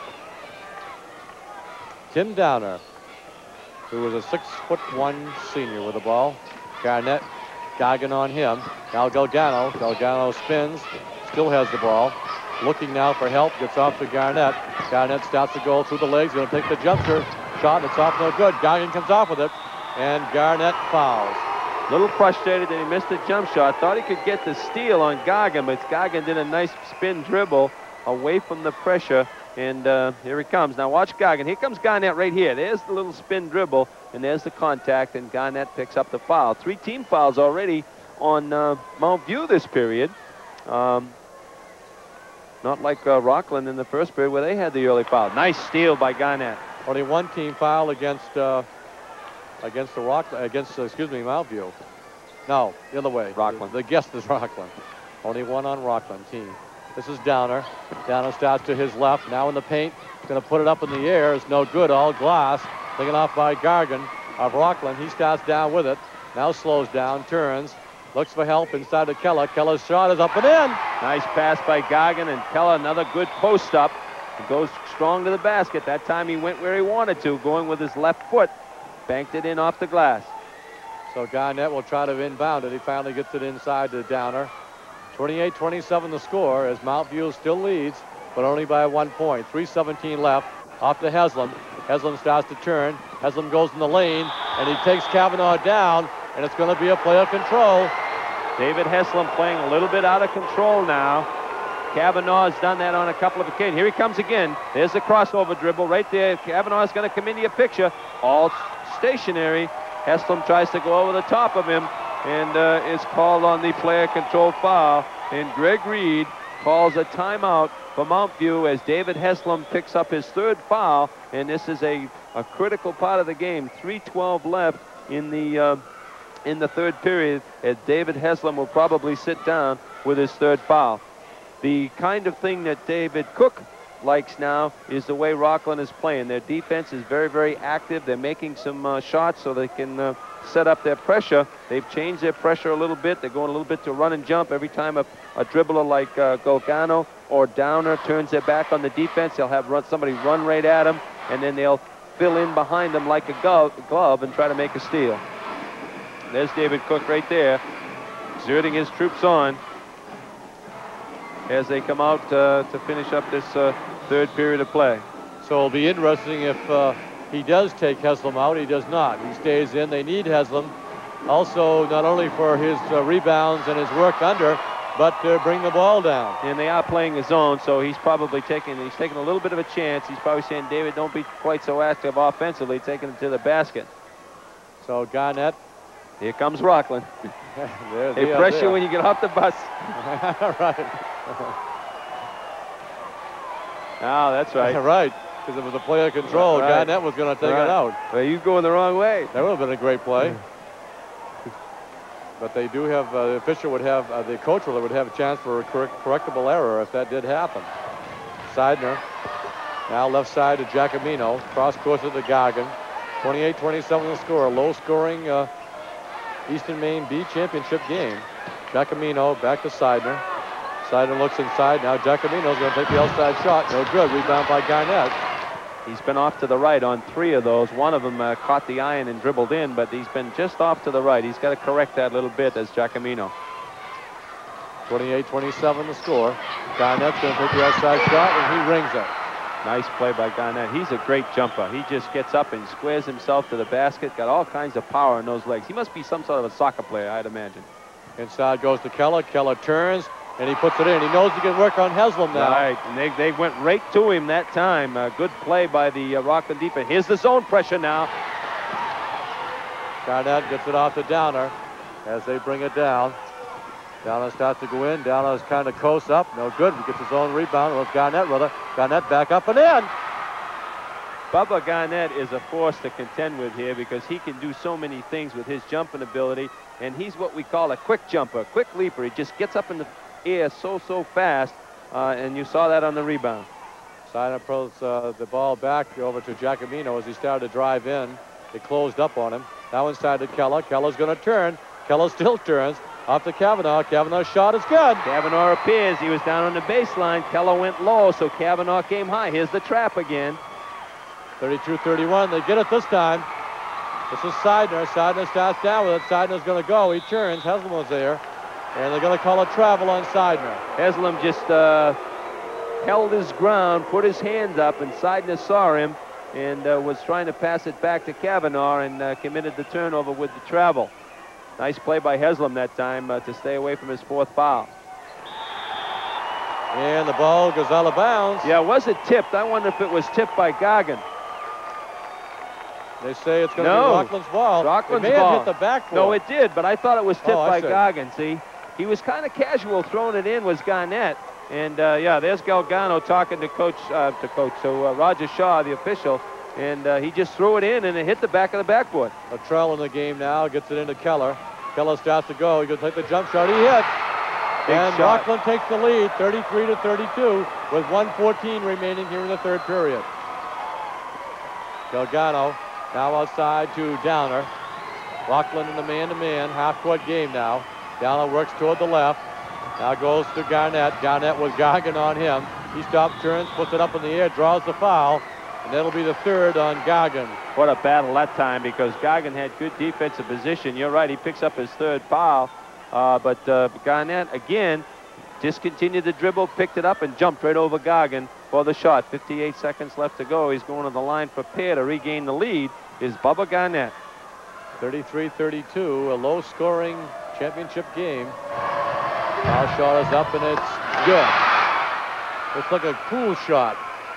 Tim Downer, who was a six foot one senior with the ball. Garnett, Goggin on him. Now Galgano. Galgano spins, still has the ball. Looking now for help, gets off to Garnett. Garnett starts to go through the legs, going to take the jumper shot. It's off, no good. Goggin comes off with it, and Garnett fouls. A little frustrated that he missed the jump shot. Thought he could get the steal on Goggin, but Goggin did a nice spin dribble away from the pressure. And uh, here he comes. Now watch Goggin. Here comes Garnett right here. There's the little spin dribble, and there's the contact, and Garnett picks up the foul. Three team fouls already on uh, Mount View this period. Um, not like uh, Rockland in the first period where they had the early foul. Nice steal by Garnett. Only one team foul against uh, against the Rock against uh, excuse me Mount View. No, the other way. Rockland. The, the guest is Rockland. Only one on Rockland team. This is Downer. Downer starts to his left. Now in the paint. Going to put it up in the air. It's no good. All glass. Taken off by Gargan of Rockland. He starts down with it. Now slows down. Turns. Looks for help inside to Keller. Keller's shot is up and in. Nice pass by Gargan, and Keller another good post up. He goes strong to the basket. That time he went where he wanted to, going with his left foot. Banked it in off the glass. So Garnett will try to inbound it. He finally gets it inside to Downer. twenty-eight twenty-seven the score as Mount View still leads, but only by one point. three seventeen left. Off to Haslam. Haslam starts to turn. Haslam goes in the lane, and he takes Kavanaugh down, and it's going to be a play of control. David Haslam playing a little bit out of control now. Kavanaugh has done that on a couple of occasions. Here he comes again. There's the crossover dribble right there. Kavanaugh is going to come into your picture. All stationary. Haslam tries to go over the top of him and uh, is called on the player control foul. And Greg Reed calls a timeout for Mount View as David Haslam picks up his third foul. And this is a, a critical part of the game. three twelve left in the uh, in the third period as David Haslam will probably sit down with his third foul. The kind of thing that David Cook likes now is the way Rockland is playing. Their defense is very, very active. They're making some uh, shots so they can uh, set up their pressure. They've changed their pressure a little bit. They're going a little bit to run and jump. Every time a, a dribbler like uh, Golgano or Downer turns their back on the defense, they'll have run, somebody run right at them, and then they'll fill in behind them like a glove, glove and try to make a steal. There's David Cook right there, exerting his troops on as they come out uh, to finish up this uh, third period of play. So it'll be interesting if uh, he does take Haslam out. He does not. He stays in. They need Haslam also not only for his uh, rebounds and his work under, but to bring the ball down. And they are playing the zone, so he's probably taking he's taking a little bit of a chance. He's probably saying, David, don't be quite so active offensively, taking it to the basket. So Garnett. Here comes Rockland. There, they pressure you when you get off the bus. Right. Oh, that's right. Right, because it was a play of control. Right. Garnett was going to take right. it out. Well, you going the wrong way. That would have been a great play. But they do have, uh, the official would have, uh, the coach would have a chance for a correct, correctable error if that did happen. Seidner, now left side to Giacomino. Cross course to Goggin. twenty-eight twenty-seven the score. Low scoring uh, Eastern Maine B championship game. Giacomino back to Seidner. Seidner looks inside. Now Giacomino's going to take the outside shot. No good. Rebound by Garnett. He's been off to the right on three of those. One of them uh, caught the iron and dribbled in, but he's been just off to the right. He's got to correct that little bit as Giacomino. twenty-eight twenty-seven the score. Garnett's going to take the outside shot, and he rings it. Nice play by Garnett. He's a great jumper. He just gets up and squares himself to the basket. Got all kinds of power in those legs. He must be some sort of a soccer player, I'd imagine. Inside goes to Keller. Keller turns, and he puts it in. He knows he can work on Haslam now. Right, and they, they went right to him that time. Uh, good play by the uh, Rockland defense. Here's the zone pressure now. Garnett gets it off to Downer as they bring it down. Downer starts to go in. Downer's kind of close up. No good. He gets his own rebound. Well, Garnett, rather. Garnett back up and in. Bubba Garnett is a force to contend with here because he can do so many things with his jumping ability, and he's what we call a quick jumper, quick leaper. He just gets up in the air so, so fast, uh, and you saw that on the rebound. Sidner throws uh, the ball back over to Giacomino as he started to drive in. It closed up on him. Now inside to Keller. Keller's going to turn. Keller still turns. Off to Kavanaugh. Kavanaugh's shot is good. Kavanaugh appears. He was down on the baseline. Keller went low, so Kavanaugh came high. Here's the trap again. thirty-two thirty-one. They get it this time. This is Sidner. Sidner starts down with it. Sidner's going to go. He turns. Haslam was there. And they're going to call a travel on Sidner. Haslam just uh, held his ground, put his hands up, and Sidner saw him and uh, was trying to pass it back to Kavanaugh and uh, committed the turnover with the travel. Nice play by Haslam that time uh, to stay away from his fourth foul. And the ball goes out of bounds. Yeah, was it tipped? I wonder if it was tipped by Goggin. They say it's going to no. be Rockland's ball. Rockland's it may ball. have hit the backboard. No, it did, but I thought it was tipped oh, by see. Goggin, see? He was kind of casual throwing it in, was Garnett. And, uh, yeah, there's Galgano talking to Coach, uh, to Coach, so uh, Roger Shaw, the official, and uh, he just threw it in, and it hit the back of the backboard. Latrell in the game now, gets it into Keller. Keller starts to go. He's going to take the jump shot. He hit. Big and shot. Rockland takes the lead, thirty-three to thirty-two, with one fourteen remaining here in the third period. Galgano now outside to Downer. Rockland in the man-to-man, half-court game now. Downer works toward the left. Now goes to Garnett. Garnett with Goggin on him. He stops, turns, puts it up in the air, draws the foul. And that'll be the third on Goggin. What a battle that time because Goggin had good defensive position. You're right, he picks up his third foul. Uh, but uh, Garnett, again, discontinued the dribble, picked it up, and jumped right over Goggin for the shot. fifty-eight seconds left to go. He's going to the line for pair to regain the lead is Bubba Garnett. thirty-three thirty-two, a low-scoring championship game. Foul shot is up, and it's good. It's like a cool shot.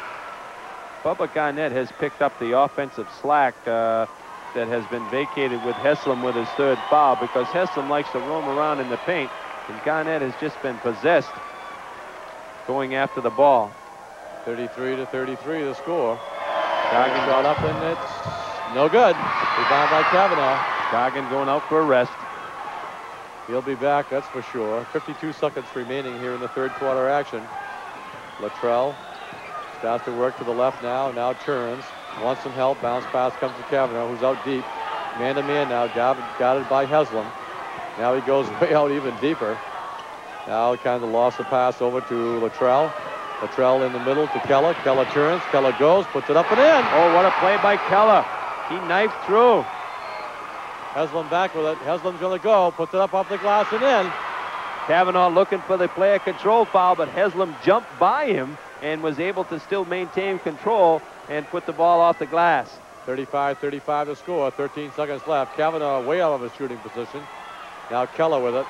Bubba Garnett has picked up the offensive slack uh, that has been vacated with Haslam with his third foul because Haslam likes to roam around in the paint, and Garnett has just been possessed going after the ball. thirty-three to thirty-three the score. Goggin shot up, and it's no good. Rebound by Kavanaugh. Goggin going out for a rest. He'll be back, that's for sure. fifty-two seconds remaining here in the third quarter action. Latrell starts to work to the left now, now turns, wants some help, bounce pass comes to Kavanaugh, who's out deep. Man-to-man now, guarded by Haslam. Now he goes way out even deeper. Now kind of lost the pass over to Latrell. Latrell in the middle to Keller. Keller turns, Keller goes, puts it up and in. Oh, what a play by Keller. He knifed through. Haslam back with it. Haslam's going to go, puts it up off the glass and in. Kavanaugh looking for the player control foul, but Haslam jumped by him and was able to still maintain control and put the ball off the glass. thirty-five thirty-five to score, thirteen seconds left. Kavanaugh way out of his shooting position. Now Keller with it.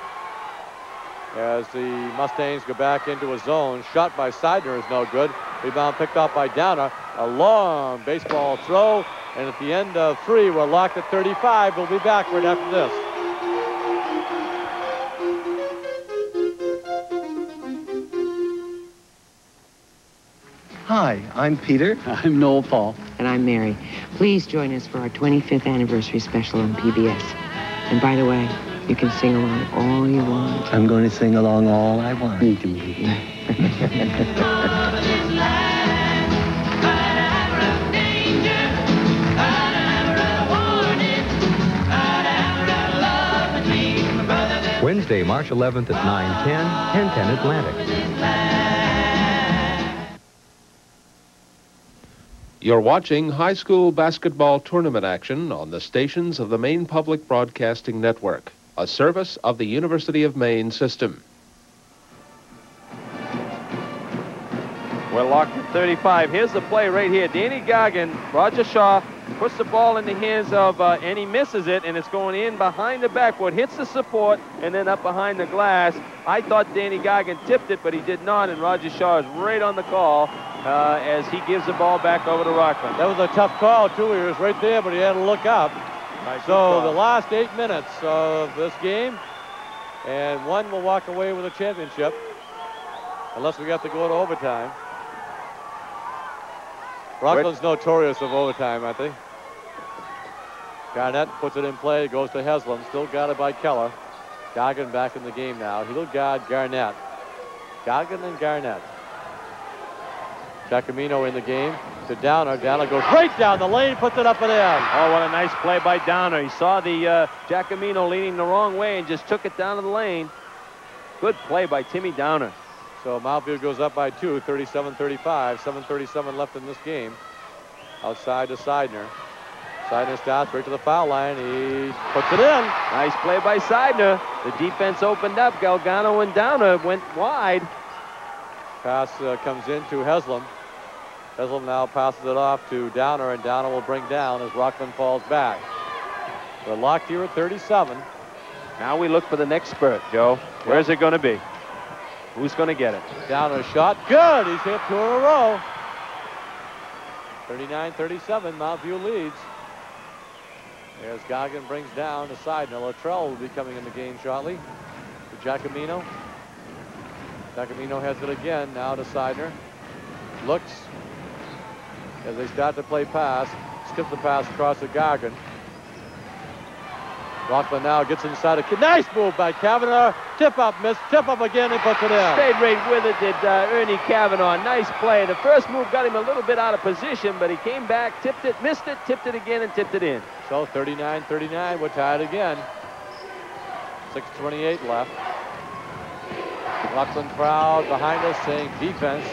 As the Mustangs go back into a zone. Shot by Sidner is no good. Rebound picked up by Downer. A long baseball throw. And at the end of three, we're locked at thirty-five. We'll be back right after this. Hi, I'm Peter. I'm Noel Paul. And I'm Mary. Please join us for our twenty-fifth anniversary special on P B S. And by the way, you can sing along all you want. I'm going to sing along all I want. You can do Wednesday, March eleventh at nine ten, ten ten Atlantic. You're watching high school basketball tournament action on the stations of the Maine Public Broadcasting Network, a service of the University of Maine system. We're locked at thirty-five. Here's the play right here. Danny Goggin, Roger Shaw, puts the ball in the hands of, uh, and he misses it, and it's going in behind the backboard, hits the support, and then up behind the glass. I thought Danny Goggin tipped it, but he did not, and Roger Shaw is right on the call uh, as he gives the ball back over to Rockland. That was a tough call, too. He was right there, but he had to look up. Nice so the last eight minutes of this game, and one will walk away with a championship, unless we have to go to overtime. Rockland's notorious of overtime, I think. Garnett puts it in play, goes to Haslam, still guarded by Keller. Goggin back in the game now. He'll guard Garnett. Goggin and Garnett. Giacomino in the game to Downer. Downer goes right down the lane, puts it up and in. Oh, what a nice play by Downer. He saw the uh, Giacomino leaning the wrong way and just took it down to the lane. Good play by Timmy Downer. So Mount View goes up by two, thirty-seven thirty-five. seven thirty-seven left in this game. Outside to Seidner. Seidner starts right to the foul line. He puts it in. Nice play by Seidner. The defense opened up. Galgano and Downer went wide. Pass uh, comes in to Haslam. Haslam now passes it off to Downer, and Downer will bring down as Rockland falls back. We're locked here at thirty-seven. Now we look for the next spurt, Joe. Where's it going to be? Who's going to get it? Downer shot. Good. He's hit two in a row. thirty-nine thirty-seven. Mount View leads. As Goggin brings down the side. Now Luttrell will be coming in the game shortly. To Giacomino. Giacomino has it again. Now to Seidner. Looks as they start to play pass. Skip the pass across to Goggin. Rockland now gets inside a nice move by Kavanaugh. Tip up, miss, tip up again, and puts it in. Stayed right with it, did uh, Ernie Kavanaugh. Nice play. The first move got him a little bit out of position, but he came back, tipped it, missed it, tipped it again, and tipped it in. So thirty-nine thirty-nine, we're tied again. six twenty-eight left. Rockland crowd behind us saying defense.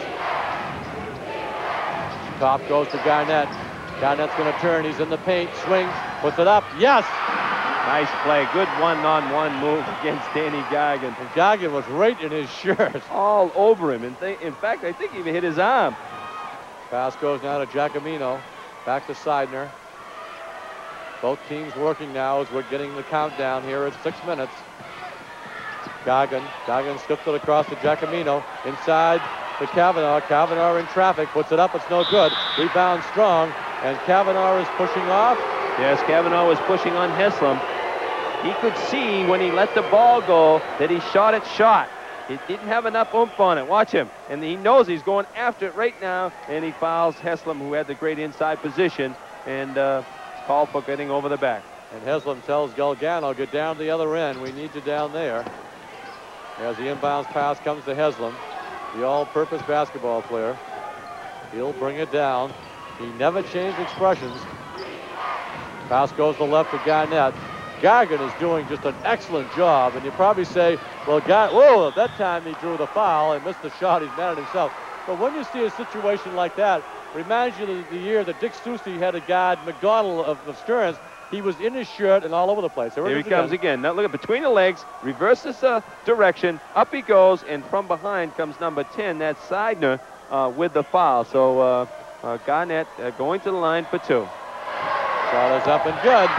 Top goes to Garnett. Garnett's going to turn. He's in the paint. Swings. Puts it up. Yes! Nice play. Good one-on-one move against Danny Goggin. And Goggin was right in his shirt. All over him. And in fact, I think he even hit his arm. Pass goes now to Giacomino. Back to Seidner. Both teams working now as we're getting the countdown here at six minutes. Goggin. Goggin skips it across to Giacomino. Inside to Kavanaugh. Kavanaugh in traffic. Puts it up. It's no good. Rebound strong. And Kavanaugh is pushing off. Yes, Kavanaugh was pushing on Haslam. He could see when he let the ball go that he shot it shot. He didn't have enough oomph on it. Watch him. And he knows he's going after it right now. And he fouls Haslam, who had the great inside position. And uh, called for getting over the back. And Haslam tells Galgano, get down to the other end. We need you down there. As the inbounds pass comes to Haslam, the all-purpose basketball player. He'll bring it down. He never changed expressions. Pass goes to left to Garnett. Goggin is doing just an excellent job, and you probably say, well, God, whoa, at that time he drew the foul and missed the shot. He's mad at himself. But when you see a situation like that, reminds you of the year that Dick Soucy had a guard, McDonald of, of Stearns. He was in his shirt and all over the place. Here, Here he comes again. Now look at between the legs, reverses the direction, up he goes, and from behind comes number ten. That's Seidner uh, with the foul. So uh, uh, Garnett uh, going to the line for two. Shot is up and good.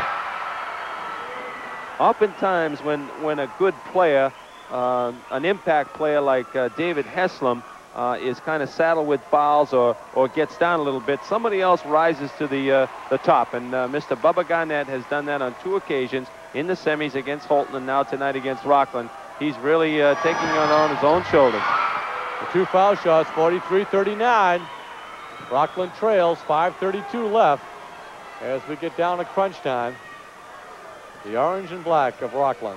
Oftentimes when, when a good player, uh, an impact player like uh, David Haslam, uh, is kind of saddled with fouls or, or gets down a little bit, somebody else rises to the, uh, the top. And uh, Mister Bubba Garnett has done that on two occasions in the semis against Holton and now tonight against Rockland. He's really uh, taking it on his own shoulders. The two foul shots, forty-three thirty-nine. Rockland trails, five thirty-two left. As we get down to crunch time, the orange and black of Rockland.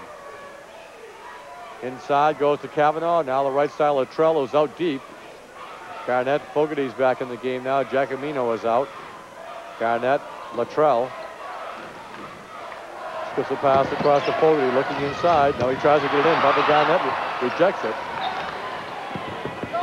Inside goes to Kavanaugh. Now the right side, Luttrell, who's out deep. Garnett, Fogarty's back in the game now. Giacomino is out. Garnett, Luttrell. Skips a pass across to Fogarty, looking inside. Now he tries to get it in. Bubba Garnett rejects it.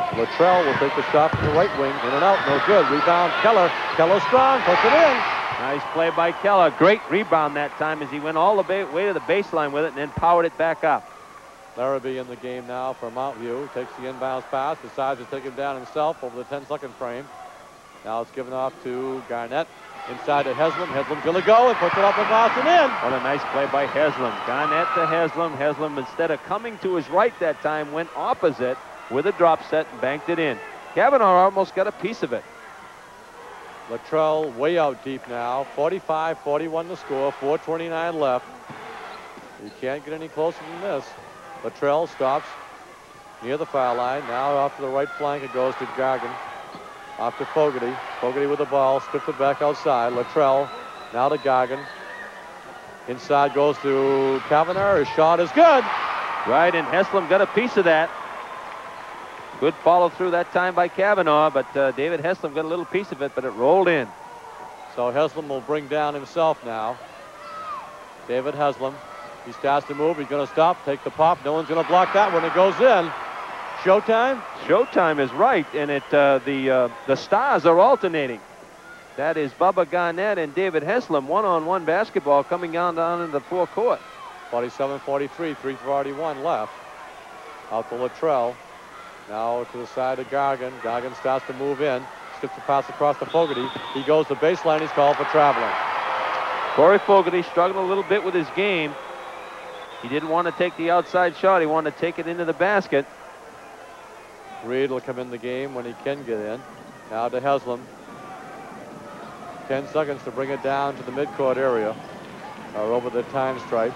Luttrell will take the shot from the right wing. In and out. No good. Rebound. Keller. Keller strong. Puts it in. Nice play by Keller. Great rebound that time as he went all the way to the baseline with it and then powered it back up. Larrabee in the game now for Mount View. Takes the inbounds pass. Decides to take him down himself over the ten second frame. Now it's given off to Garnett. Inside to Haslam. Haslam's going to go and puts it up and blast it in. What a nice play by Haslam. Garnett to Haslam. Haslam, instead of coming to his right that time, went opposite with a drop set and banked it in. Kavanaugh almost got a piece of it. Luttrell way out deep now. forty-five forty-one to score. four twenty-nine left. You can't get any closer than this. Luttrell stops near the foul line. Now off to the right flank it goes to Gargan. Off to Fogarty. Fogarty with the ball. Strips it back outside. Luttrell now to Gargan. Inside goes to Kavanaugh. His shot is good. Right, and Haslam got a piece of that. Good follow through that time by Kavanaugh, but uh, David Haslam got a little piece of it, but it rolled in. So Haslam will bring down himself now. David Haslam. He starts to move. He's going to stop, take the pop. No one's going to block that when it goes in. Showtime? Showtime is right, and it uh, the uh, the stars are alternating. That is Bubba Garnett and David Haslam, one-on-one basketball coming on down into the forecourt. forty-seven forty-three, three forty-one left. Out to Luttrell. Now to the side of Gargan. Gargan starts to move in. Skips the pass across to Fogarty. He goes to baseline. He's called for traveling. Corey Fogarty struggled a little bit with his game. He didn't want to take the outside shot. He wanted to take it into the basket. Reed will come in the game when he can get in. Now to Haslam. Ten seconds to bring it down to the midcourt area. Or over the time stripe.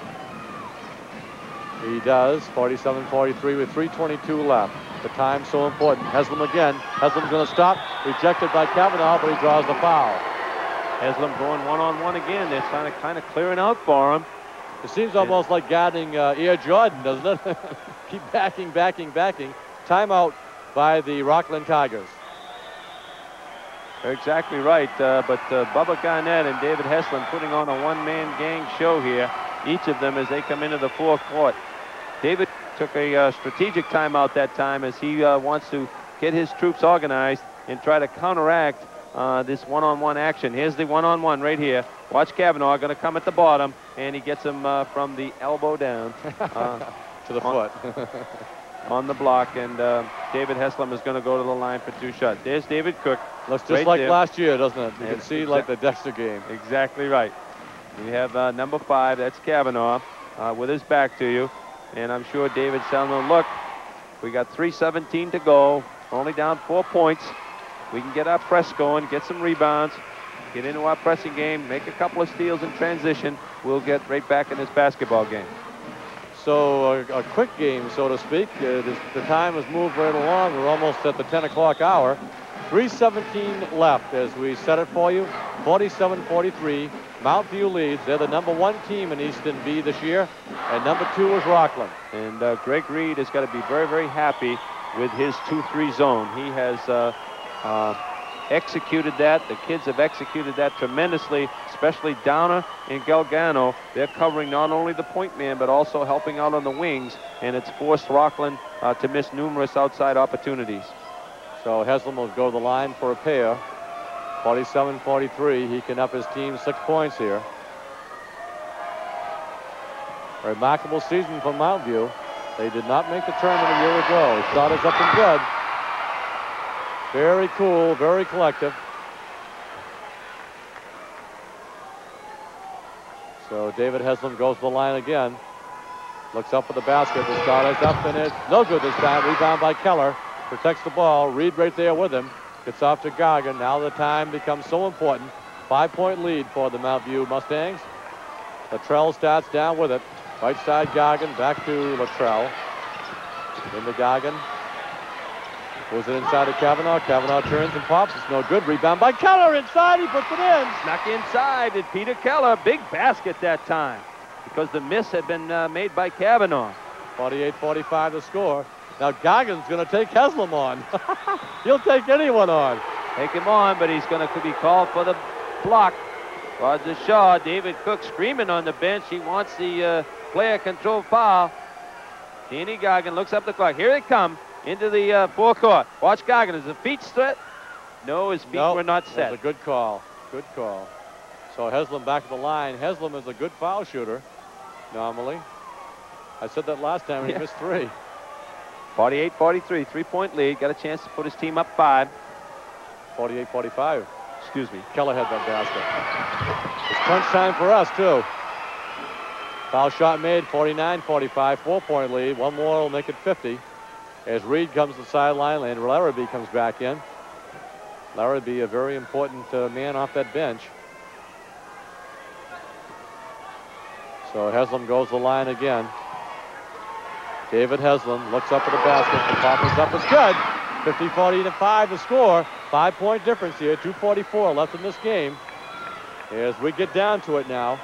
He does. forty-seven forty-three with three twenty-two left. The time's so important. Haslam again. Haslam's going to stop. Rejected by Kavanaugh, but he draws the foul. Haslam going one-on-one again. They're trying to kind of clearing out for him. It seems almost like guarding uh, Air Jordan, doesn't it? Keep backing, backing, backing. Timeout by the Rockland Tigers. They're exactly right. Uh, but uh, Bubba Garnett and David Haslam putting on a one-man gang show here. Each of them as they come into the forecourt. David took a uh, strategic timeout that time as he uh, wants to get his troops organized and try to counteract uh, this one-on-one action. Here's the one-on-one right here. Watch Kavanaugh going to come at the bottom, and he gets him uh, from the elbow down. Uh, to the on, foot. on the block, and uh, David Haslam is going to go to the line for two shots. There's David Cook. Looks just right like there. last year, doesn't it? You And can see like the Dexter game. Exactly right. You have uh, number five, that's Kavanaugh, uh, with his back to you. And I'm sure David's telling him, look, we got three seventeen to go, only down four points. We can get our press going, get some rebounds, get into our pressing game, make a couple of steals in transition. We'll get right back in this basketball game. So a, a quick game, so to speak. Uh, this, the time has moved right along. We're almost at the ten o'clock hour. three seventeen left as we set it for you. forty-seven forty-three. Mount View leads. They're the number one team in Eastern B this year. And number two is Rockland. And uh, Greg Reed has got to be very, very happy with his two three zone. He has uh, uh, executed that. The kids have executed that tremendously, especially Downer and Galgano. They're covering not only the point man, but also helping out on the wings. And it's forced Rockland uh, to miss numerous outside opportunities. So Haslam will go the line for a pair. forty-seven forty-three. He can up his team six points here. A remarkable season for Mount View. They did not make the tournament a year ago. His shot is up and good. Very cool, very collective. So David Haslam goes to the line again. Looks up for the basket. The shot is up and it's no good this time. Rebound by Keller. Protects the ball. Reed right there with him. Gets off to Gargan. Now the time becomes so important. Five-point lead for the Mount View Mustangs. Luttrell starts down with it. Right side Gargan. Back to Luttrell. Into Gargan. Goes it inside to Kavanaugh. Kavanaugh turns and pops. It's no good. Rebound by Keller inside. He puts it in. Snuck inside did Peter Keller. Big basket that time because the miss had been uh, made by Kavanaugh. forty-eight forty-five to score. Now Gargan's going to take Haslam on. He'll take anyone on. Take him on, but he's going to be called for the block. Roger Shaw, David Cook screaming on the bench. He wants the uh, player control foul. Danny Gargan looks up the clock. Here they come. into the uh, forecourt. Watch Goggin. Is the feet set? No, his feet nope, were not set. That's a good call. Good call. So Haslam back at the line. Haslam is a good foul shooter, normally. I said that last time, and yeah. he missed three. forty-eight forty-three, three-point lead. Got a chance to put his team up five. forty-eight forty-five. Excuse me. Keller had that basket. It's crunch time for us, too. Foul shot made, forty-nine forty-five, four-point lead. One more will make it fifty. As Reed comes to the sideline, and Larrabee comes back in. Larrabee, a very important uh, man off that bench. So Haslam goes the line again. David Haslam looks up at the basket. The pop is up. It's good. fifty forty-five to score. Five-point difference here. two forty-four left in this game. As we get down to it now.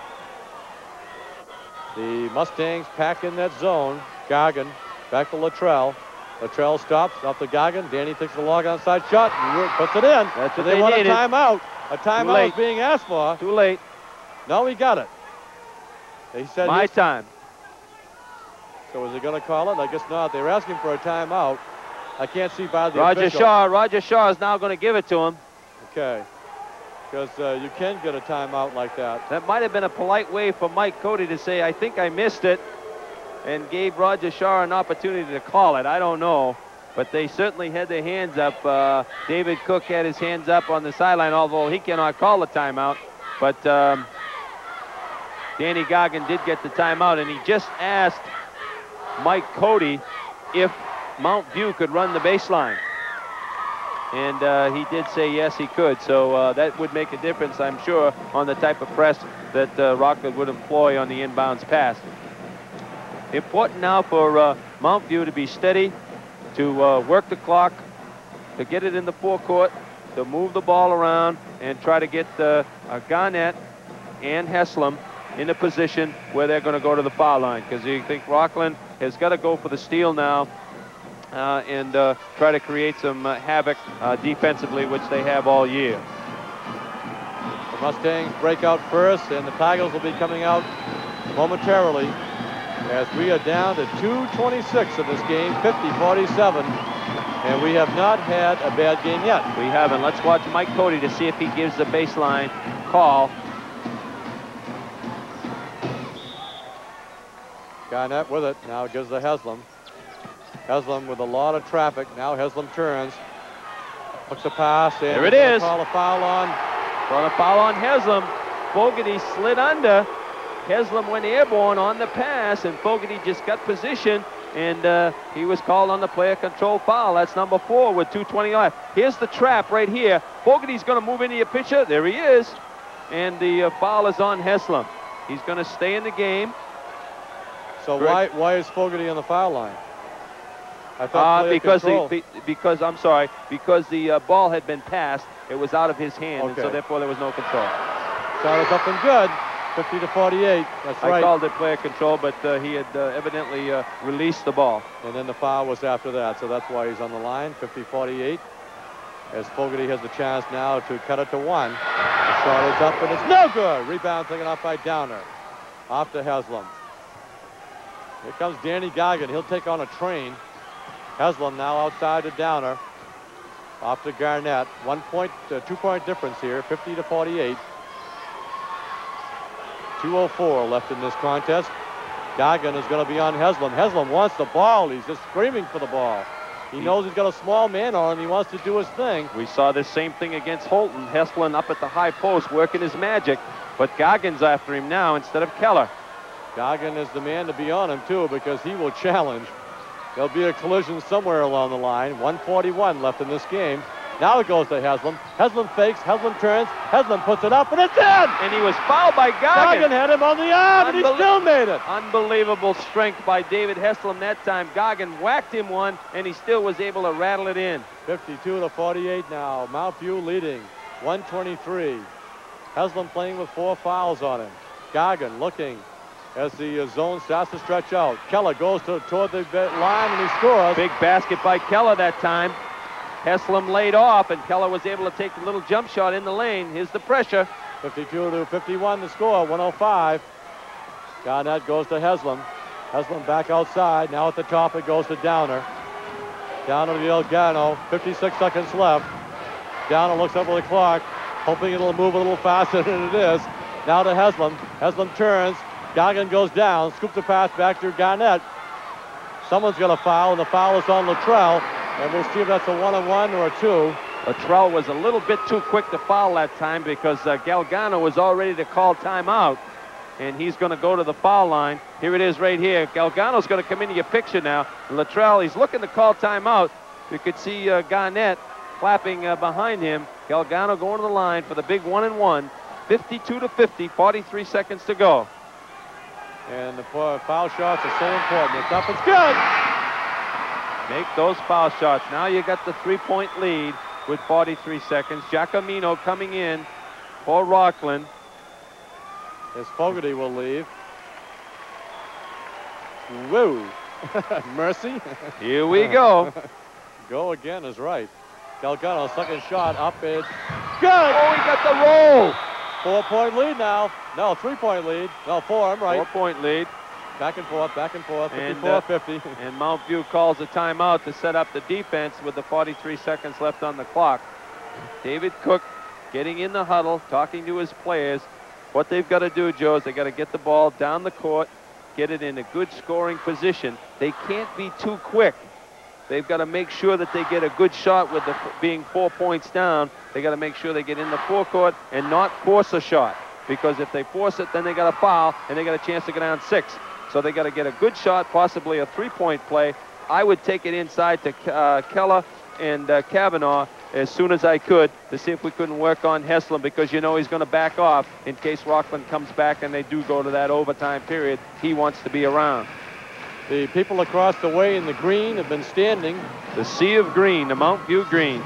The Mustangs pack in that zone. Goggin back to Luttrell. Luttrell stops off the Goggin. Danny takes the long onside shot and puts it in. That's what they, they want needed. a timeout. A timeout is being asked for. Too late. No, he got it. He said my his, time. So is he going to call it? I guess not. They were asking for a timeout. I can't see by the Roger official. Shaw. Roger Shaw is now going to give it to him. Okay. Because uh, you can get a timeout like that. That might have been a polite way for Mike Cody to say, I think I missed it, and gave Roger Shaw an opportunity to call it. I don't know. But they certainly had their hands up. Uh, David Cook had his hands up on the sideline, although he cannot call a timeout. But um, Danny Goggin did get the timeout, and he just asked Mike Cody if Mount View could run the baseline. And uh, he did say yes, he could. So uh, that would make a difference, I'm sure, on the type of press that uh, Rockland would employ on the inbounds pass. Important now for uh, Mount View to be steady, to uh, work the clock, to get it in the forecourt, to move the ball around, and try to get uh, uh, Garnett and Haslam in a position where they're going to go to the foul line. Because you think Rockland has got to go for the steal now uh, and uh, try to create some uh, havoc uh, defensively, which they have all year. The Mustangs break out first, and the Tigers will be coming out momentarily as we are down to two twenty-six in this game, fifty forty-seven. And we have not had a bad game yet. We haven't. Let's watch Mike Cody to see if he gives the baseline call. Garnett with it. Now it gives to Haslam. Haslam with a lot of traffic. Now Haslam turns. Hooks a pass. And there it is. Call a foul on. Call a foul on Haslam. Fogarty slid under. Haslam went airborne on the pass, and Fogarty just got position, and uh, he was called on the player control foul. That's number four with two twenty left. Here's the trap right here. Fogarty's going to move into your picture. There he is. And the uh, foul is on Haslam. He's going to stay in the game. So why why is Fogarty on the foul line? I thought uh, because the, be, because I'm sorry because the uh, ball had been passed. It was out of his hand, okay. and so therefore there was no control. Started something good. fifty to forty-eight. That's right. I called it player control, but uh, he had uh, evidently uh, released the ball. And then the foul was after that, so that's why he's on the line. fifty forty-eight. As Fogarty has the chance now to cut it to one. The shot is up, and it's no good. Rebound taken off by Downer. Off to Haslam. Here comes Danny Goggin. He'll take on a train. Haslam now outside to Downer. Off to Garnett. One point, uh, two point difference here, fifty to forty-eight. two oh four left in this contest. Goggin is going to be on Haslam. Haslam wants the ball. He's just screaming for the ball. He knows he's got a small man on him. He wants to do his thing. We saw this same thing against Holton. Heslin up at the high post working his magic, but Goggin's after him now instead of Keller. Goggin is the man to be on him, too, because he will challenge. There'll be a collision somewhere along the line. one forty-one left in this game. Now it goes to Haslam. Haslam fakes. Haslam turns. Haslam puts it up, and it's in! And he was fouled by Goggin. Goggin had him on the arm, and he still made it. Unbelievable strength by David Haslam that time. Goggin whacked him one, and he still was able to rattle it in. fifty-two to forty-eight now. Mount View leading. one twenty-three. Haslam playing with four fouls on him. Goggin looking as the uh, zone starts to stretch out. Keller goes to, toward the line, and he scores. Big basket by Keller that time. Haslam laid off, and Keller was able to take the little jump shot in the lane. Here's the pressure. fifty-two to fifty-one to score, one oh five. Garnett goes to Haslam. Haslam back outside. Now at the top it goes to Downer. Down to Delgado. fifty-six seconds left. Down and looks up at the clock, hoping it'll move a little faster than it is. Now to Haslam. Haslam turns. Goggin goes down. Scoops the pass back to Garnett. Someone's got a foul, and the foul is on Luttrell. And we'll see if that's a one-on-one or a two. Luttrell was a little bit too quick to foul that time because uh, Galgano was all ready to call timeout. And he's going to go to the foul line. Here it is right here. Galgano's going to come into your picture now. Luttrell, he's looking to call timeout. You could see uh, Garnett clapping uh, behind him. Galgano going to the line for the big one and one. fifty-two to fifty, forty-three seconds to go. And the foul shots are so important. It's up, it's good. Make those foul shots. Now you got the three-point lead with forty-three seconds. Giacomino coming in for Rockland. As Fogarty will leave. Woo! Mercy. Here we go. Go again is right. Delgado, second shot up. It's good. Oh, he got the roll. Four-point lead now. No, three-point lead. No, four, I'm right. Four-point lead. Back and forth, back and forth, fifty-four fifty. And, uh, and Mount View calls a timeout to set up the defense with the forty-three seconds left on the clock. David Cook getting in the huddle, talking to his players. What they've got to do, Joe, is they got to get the ball down the court, get it in a good scoring position. They can't be too quick. They've got to make sure that they get a good shot with the being four points down. They got to make sure they get in the forecourt and not force a shot. Because if they force it, then they got a foul and they got a chance to go down six. So they got to get a good shot, possibly a three-point play. I would take it inside to uh, Keller and uh, Kavanaugh as soon as I could to see if we couldn't work on Heslin, because you know he's going to back off in case Rockland comes back and they do go to that overtime period. He wants to be around. The people across the way in the green have been standing. The sea of green, the Mount View green.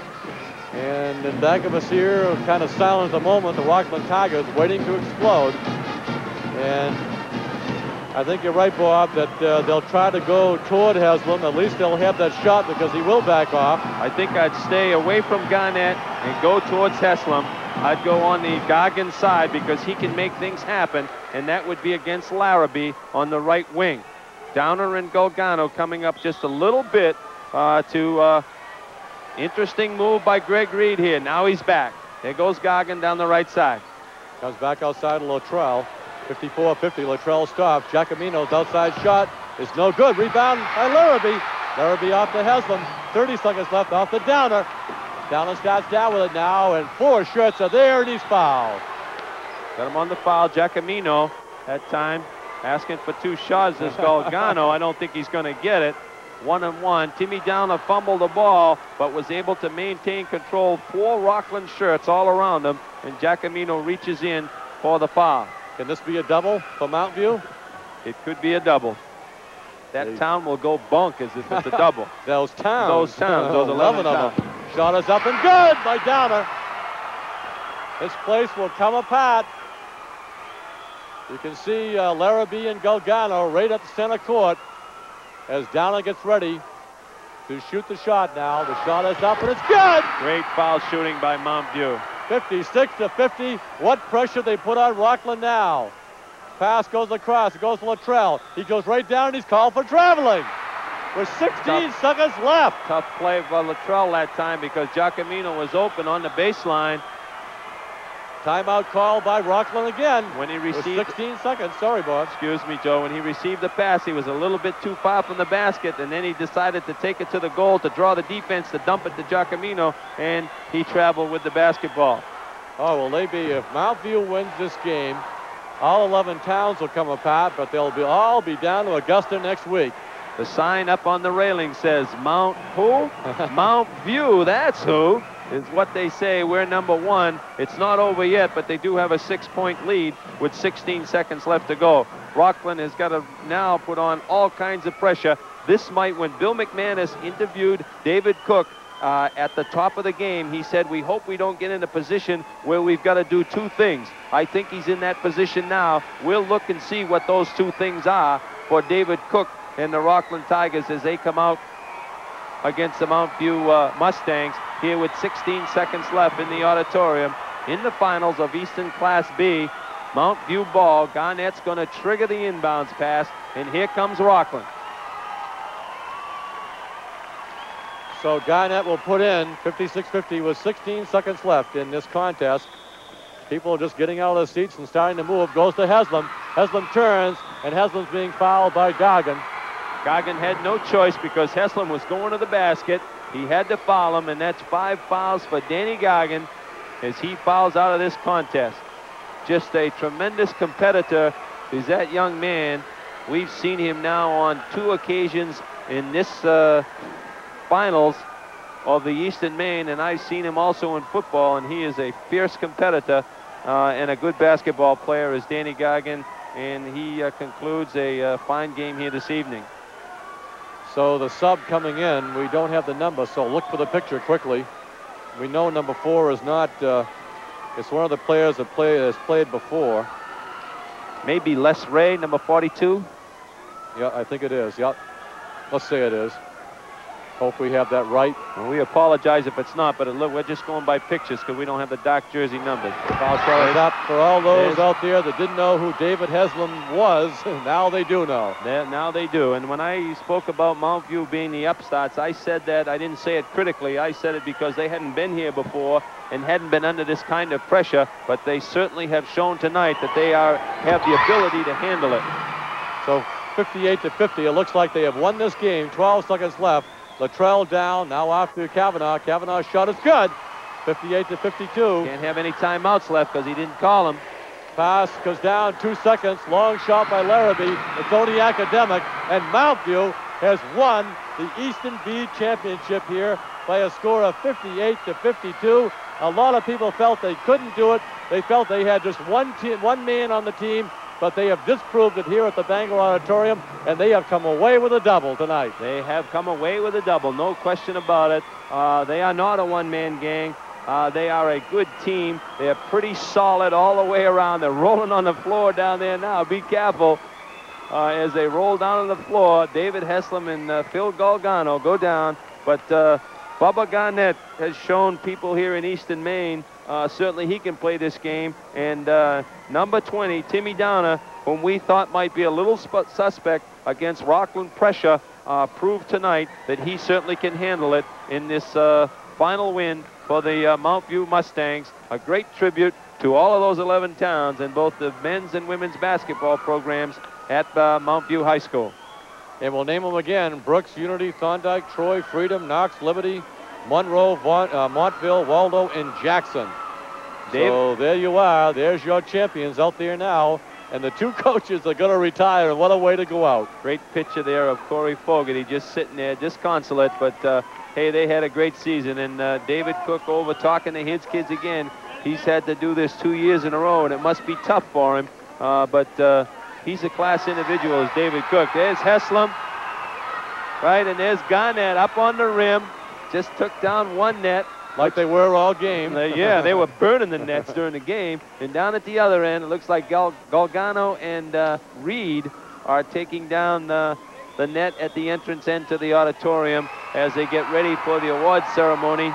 And in back of us here, kind of silent at the moment, the Rockland Tigers waiting to explode. And I think you're right, Bob, that uh, they'll try to go toward Haslam. At least they'll have that shot because he will back off. I think I'd stay away from Garnett and go towards Haslam. I'd go on the Goggins side because he can make things happen, and that would be against Larrabee on the right wing. Downer and Galgano coming up just a little bit uh, to uh, interesting move by Greg Reed here. Now he's back. There goes Goggin down the right side. Comes back outside of Luttrell. fifty-four fifty, Luttrell stops. Giacomino's outside shot is no good. Rebound by Larrabee. Larrabee off to Haslam. thirty seconds left off the Downer. Downer starts down with it now, and four shirts are there, and he's fouled. Got him on the foul. Giacomino that time asking for two shots. This Galgano, I don't think he's going to get it. One and one. Timmy Downer fumbled the ball, but was able to maintain control. Four Rockland shirts all around him, and Giacomino reaches in for the foul. Can this be a double for Mount View? It could be a double. That hey. town will go bunk as if it's a double. Those towns. Those towns. Those eleven of them. Shot is up and good by Downer. This place will come apart. You can see uh, Larrabee and Galgano right at the center court as Downer gets ready to shoot the shot now. The shot is up and it's good. Great foul shooting by Mount View. fifty-six to fifty. What pressure they put on Rockland now. Pass goes across. It goes to Luttrell. He goes right down and he's called for traveling. With sixteen tough, seconds left. Tough play by Luttrell that time because Giacomino was open on the baseline. Timeout call by Rockland again. When he received with sixteen seconds. Sorry, Bob. Excuse me, Joe. When he received the pass, he was a little bit too far from the basket, and then he decided to take it to the goal to draw the defense, to dump it to Giacomino, and he traveled with the basketball. Oh, well, they be, if Mount View wins this game, all eleven towns will come apart, but they'll be all be down to Augusta next week. The sign up on the railing says Mount who? Mount View, that's who, is what they say. We're number one. It's not over yet, but they do have a six-point lead with sixteen seconds left to go. Rockland has got to now put on all kinds of pressure. This might, when Bill McManus interviewed David Cook uh, at the top of the game, he said, we hope we don't get in a position where we've got to do two things. I think he's in that position now. We'll look and see what those two things are for David Cook and the Rockland Tigers as they come out against the Mount View uh, Mustangs here with sixteen seconds left in the auditorium in the finals of Eastern Class B. Mount View ball. Garnett's going to trigger the inbounds pass, and here comes Rockland. So Garnett will put in fifty-six fifty with sixteen seconds left in this contest. People are just getting out of their seats and starting to move. Goes to Haslam. Haslam turns, and Haslam's being fouled by Goggin. Goggin had no choice because Haslam was going to the basket. He had to foul him, and that's five fouls for Danny Goggin as he fouls out of this contest. Just a tremendous competitor is that young man. We've seen him now on two occasions in this uh, finals of the Eastern Maine, and I've seen him also in football, and he is a fierce competitor uh, and a good basketball player as Danny Goggin, and he uh, concludes a uh, fine game here this evening. So the sub coming in, we don't have the number, so look for the picture quickly. We know number four is not, uh, it's one of the players that play, has played before. Maybe Les Ray, number forty-two? Yeah, I think it is, yep. Let's say it is. Hope we have that right. Well, we apologize if it's not, but it, look, we're just going by pictures because we don't have the dark jersey numbers. Foul shot up for all those There's, out there that didn't know who David Haslam was. Now they do know. Now they do. And when I spoke about Mount View being the upstarts, I said that, I didn't say it critically. I said it because they hadn't been here before and hadn't been under this kind of pressure, but they certainly have shown tonight that they are have the ability to handle it. So fifty-eight to fifty, it looks like they have won this game. twelve seconds left. Luttrell down, now after Kavanaugh. Kavanaugh's shot is good. fifty-eight to fifty-two. Can't have any timeouts left because he didn't call them. Pass goes down two seconds. Long shot by Larrabee. It's only academic. And Mount View has won the Eastern B Championship here by a score of fifty-eight to fifty-two. A lot of people felt they couldn't do it. They felt they had just one, one man on the team, but they have disproved it here at the Bangor Auditorium, and they have come away with a double tonight. They have come away with a double, no question about it. Uh, they are not a one-man gang. Uh, they are a good team. They're pretty solid all the way around. They're rolling on the floor down there now. Be careful uh, as they roll down on the floor. David Haslam and uh, Phil Galgano go down, but uh, Bubba Garnett has shown people here in Eastern Maine Uh, certainly he can play this game. And uh, number twenty, Timmy Downer, whom we thought might be a little suspect against Rockland pressure, uh, proved tonight that he certainly can handle it in this uh, final win for the uh, Mount View Mustangs. A great tribute to all of those eleven towns in both the men's and women's basketball programs at uh, Mount View High School. And we'll name them again: Brooks, Unity, Thorndike, Troy, Freedom, Knox, Liberty, Monroe, Vaughn, uh, Montville, Waldo, and Jackson. Dave? So there you are. There's your champions out there now. And the two coaches are going to retire, and what a way to go out. Great picture there of Corey Fogarty just sitting there, disconsolate, but uh, hey, they had a great season. And uh, David Cook over talking to his kids again. He's had to do this two years in a row, and it must be tough for him. Uh, but uh, he's a class individual, as David Cook. There's Haslam, right, and there's Garnett up on the rim. Just took down one net. Like they were all game. Uh, yeah, they were burning the nets during the game. And down at the other end, it looks like Gal Galgano and uh, Reed are taking down uh, the net at the entrance end to the auditorium as they get ready for the awards ceremony.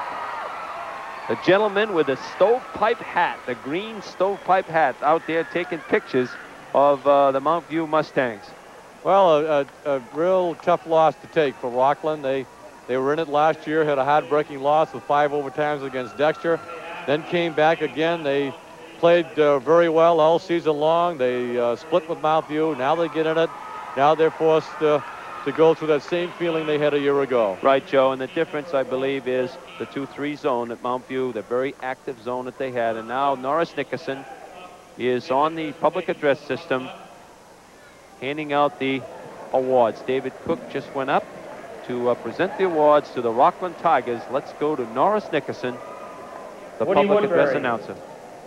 The gentleman with the stovepipe hat, the green stovepipe hat, out there taking pictures of uh, the Mount View Mustangs. Well, a, a, a real tough loss to take for Rockland. They They were in it last year, had a heartbreaking loss with five overtimes against Dexter, then came back again. They played uh, very well all season long. They uh, split with Mount View. Now they get in it. Now they're forced uh, to go through that same feeling they had a year ago. Right, Joe, and the difference, I believe, is the two three zone at Mount View, the very active zone that they had. And now Norris Nickerson is on the public address system handing out the awards. David Cook just went up to uh, present the awards to the Rockland Tigers. Let's go to Norris Nickerson, the Woody public Woodbury. address announcer.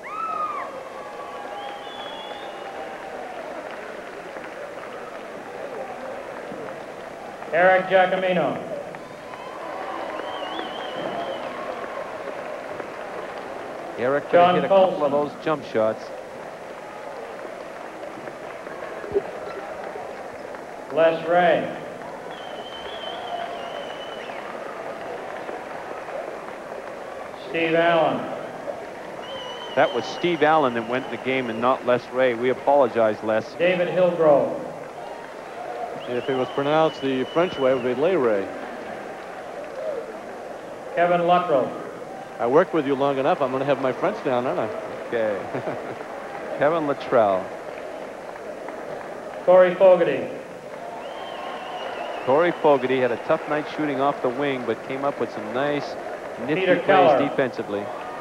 Eric Giacomino. Eric John hit a Colson. couple of those jump shots. Les Ray. Steve Allen. That was Steve Allen that went in the game and not Les Ray. We apologize, Les. David Hillgrove. If it was pronounced the French way, it would be Les Ray. Kevin Luttrell. I worked with you long enough. I'm going to have my French down, aren't I? Okay. Kevin Luttrell. Corey Fogarty. Corey Fogarty had a tough night shooting off the wing, but came up with some nice, nifty Peter plays Keller. defensively.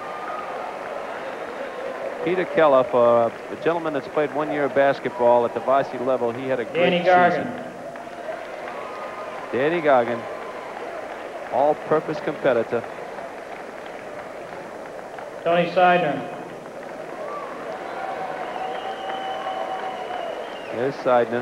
Peter Keller, for a gentleman that's played one year of basketball at the varsity level, he had a great Danny season. Gargan. Danny Gargan, all-purpose competitor. Tony Seidner. There's Seidner.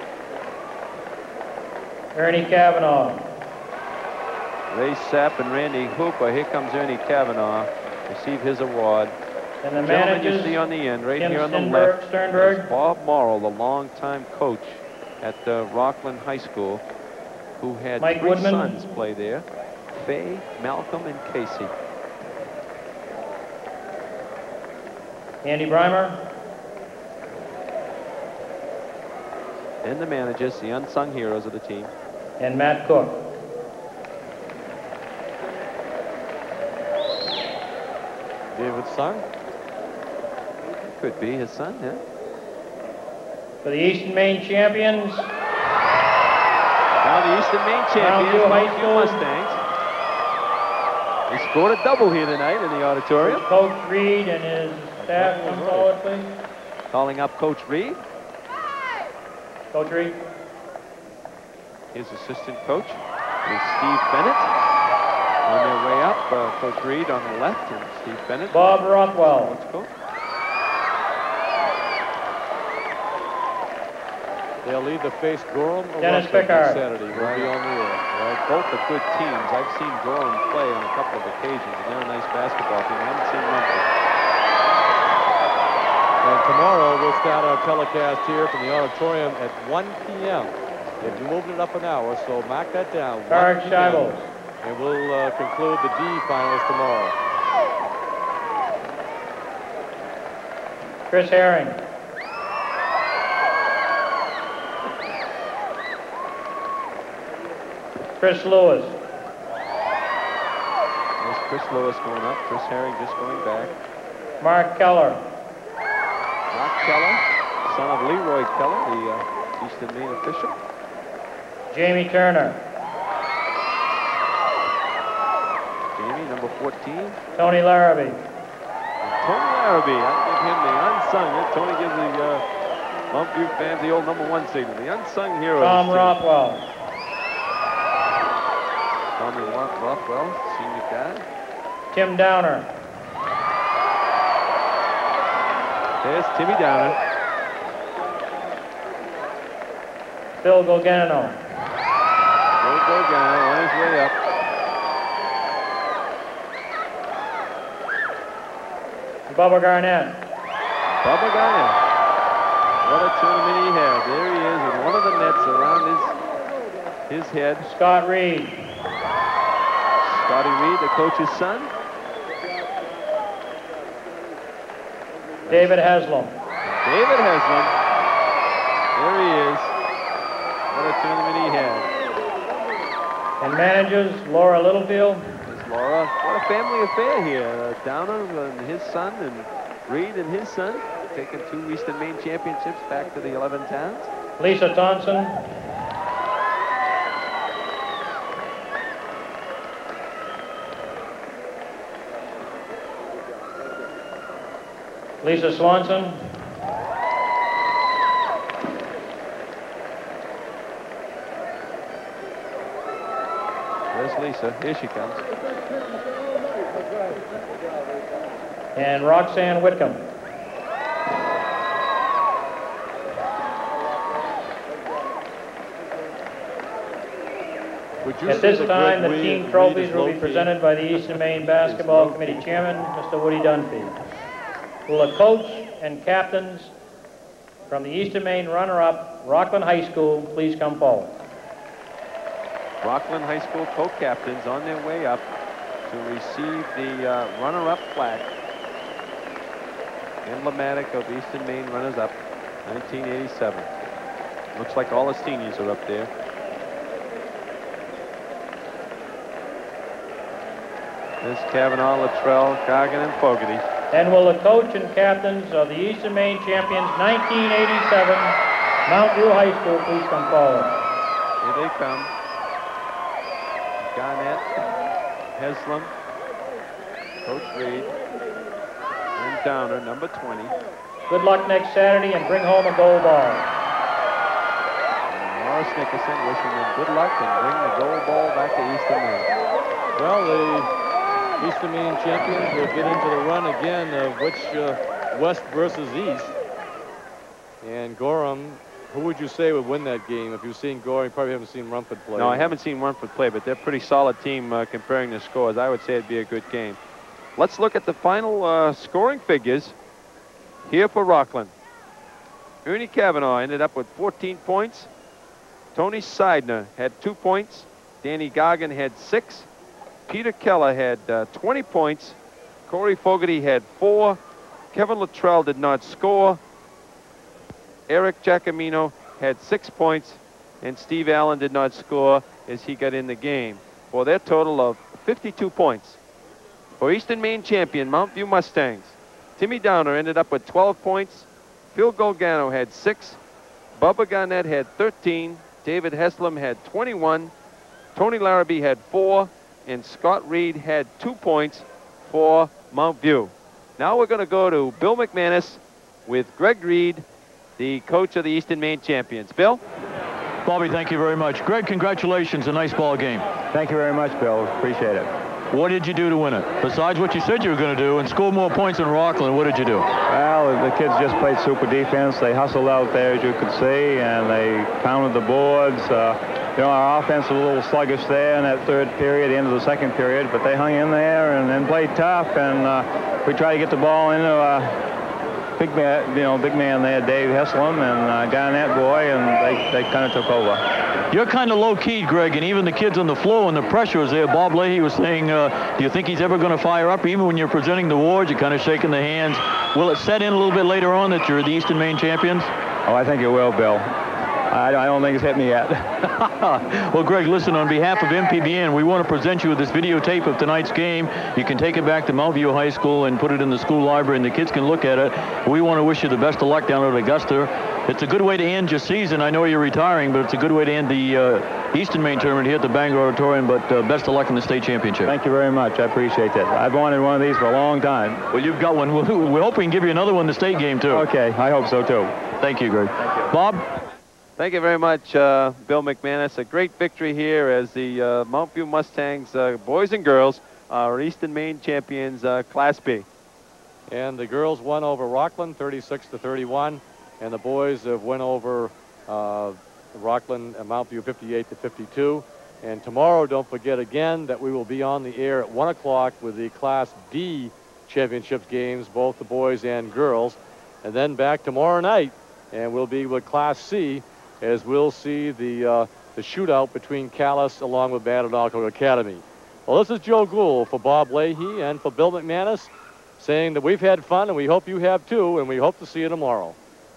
Ernie Cavanaugh. Ray Sapp and Randy Hooper. Here comes Ernie Cavanaugh, receive his award. And the The gentleman you managers, see on the end, right Tim here on the Sternberg- left, Sternberg. is Bob Morrill, the longtime coach at uh, Rockland High School, who had Mike three Woodman. sons play there, Faye, Malcolm, and Casey. Andy Breimer. And the managers, the unsung heroes of the team. And Matt Cook. David's son? Could be his son, yeah. For the Eastern Maine champions, Now the Eastern Maine champions, View High Mount View School. Mustangs. They scored a double here tonight in the auditorium. Coach Reed and his staff come forward, please. Calling up Coach Reed. Coach Reed. His assistant coach is Steve Bennett. On their way up, uh, Coach Reed on the left and Steve Bennett. Bob Rothwell. Let's go. They'll either face Gorham or Dennis Rockland Pickard. on Saturday. We'll be on the air. Well, both are good teams. I've seen Gorham play on a couple of occasions, and they're a nice basketball team. I haven't seen Rumford. And tomorrow we'll start our telecast here from the auditorium at one P M They've moved it up an hour, so mark that down. Tarek one P M Scheibels. And we'll uh, conclude the D finals tomorrow. Chris Herring. Chris Lewis. There's Chris Lewis going up. Chris Herring just going back. Mark Keller. Mark Keller, son of Leroy Keller, the uh, Eastern Maine official. Jamie Turner. Jamie, number fourteen. Tony Larrabee. Tony Larrabee, I give him the unsung. Tony gives the uh, Mount View fans the old number one signal. The unsung hero. of Tom this team. Rothwell. Tommy Roth- Rothwell, senior guy. Tim Downer. There's Timmy Downer. Phil Gogano. Phil Gogano on his way up. Bubba Garnett. Bubba Garnett. What a tournament he had. There he is with one of the nets around his, his head. Scott Reed. Scotty Reed, the coach's son. David Haslam. David Haslam. There he is. What a tournament he had. And managers, Laura Littlefield. There's Laura. What a family affair here. Uh, Downer and his son, and Reed and his son, taking two Eastern Maine championships back to the eleven towns. Lisa Thompson. Lisa Swanson. There's Lisa. Here she comes. And Roxanne Whitcomb. Would you At say this that time, the Greg Reed- team Reed trophies is will be low-key? presented by the Eastern Maine Basketball Committee Chairman, Mister Woody Dunphy. Will the coach and captains from the Eastern Maine runner-up, Rockland High School, please come forward? Rockland High School co-captains on their way up to receive the uh, runner-up flag. Emblematic of Eastern Maine runners-up, nineteen eighty-seven. Looks like all the seniors are up there. There's Kavanaugh, Luttrell, Gargan, and Fogarty. And will the coach and captains of the Eastern Maine champions nineteen eighty-seven Mount View High School please come forward? Here they come. Garnett, Haslam, Coach Reed, and Downer, number twenty. Good luck next Saturday and bring home a gold ball. And Morris Nickerson wishing them good luck and bring the gold ball back to Eastern Maine. Well, the Eastern Maine champions will get into the run again of which uh, West versus East. And Gorham, who would you say would win that game? If you've seen Gorham, you probably haven't seen Rumford play. No, I haven't seen Rumford play, but they're a pretty solid team uh, comparing the scores. I would say it'd be a good game. Let's look at the final uh, scoring figures here for Rockland. Ernie Kavanaugh ended up with fourteen points. Tony Seidner had two points. Danny Gargan had six. Peter Keller had uh, twenty points. Corey Fogarty had four. Kevin Luttrell did not score. Eric Giacomino had six points. And Steve Allen did not score as he got in the game. For their total of fifty-two points. For Eastern Maine champion Mount View Mustangs, Timmy Downer ended up with twelve points. Phil Golgano had six. Bubba Garnett had thirteen. David Heslam had twenty-one. Tony Larrabee had four. And Scott Reed had two points for Mount View. Now we're going to go to Bill McManus with Greg Reed, the coach of the Eastern Maine champions. Bill? Bobby, thank you very much. Greg, congratulations. A nice ball game. Thank you very much, Bill. Appreciate it. What did you do to win it? Besides what you said you were going to do and score more points than Rockland, what did you do? Well, the kids just played super defense. They hustled out there, as you could see, and they pounded the boards. Uh, you know, our offense was a little sluggish there in that third period, the end of the second period, but they hung in there and then played tough, and uh, we tried to get the ball into uh, big man, you know, big man there, Dave Heslam, and uh, Garnett boy, and they, they kind of took over. You're kind of low-key, Greg, and even the kids on the floor and the pressure was there. Bob Leahy was saying, uh, do you think he's ever going to fire up? Even when you're presenting the awards, you're kind of shaking the hands. Will it set in a little bit later on that you're the Eastern Maine champions? Oh, I think it will, Bill. I, I don't think it's hit me yet. Well, Greg, listen, on behalf of M P B N, we want to present you with this videotape of tonight's game. You can take it back to Mount View High School and put it in the school library, and the kids can look at it. We want to wish you the best of luck down at Augusta. It's a good way to end your season. I know you're retiring, but it's a good way to end the uh, Eastern Maine tournament here at the Bangor Auditorium, but uh, best of luck in the state championship. Thank you very much. I appreciate that. I've wanted one of these for a long time. Well, you've got one. We hope we can give you another one in the state game, too. Okay, I hope so, too. Thank you, Greg. Thank you. Bob? Thank you very much, uh, Bill McManus. A great victory here as the uh, Mount View Mustangs, uh, boys and girls, are Eastern Maine champions, uh, Class B. And the girls won over Rockland, thirty-six to thirty-one, and the boys have won over uh, Rockland and Mount View, fifty-eight to fifty-two. And tomorrow, don't forget again that we will be on the air at one o'clock with the Class B championship games, both the boys and girls, and then back tomorrow night, and we'll be with Class C, as we'll see the uh, the shootout between Calais along with Bananock Academy. Well, this is Joe Gould for Bob Leahy and for Bill McManus, saying that we've had fun and we hope you have too, and we hope to see you tomorrow.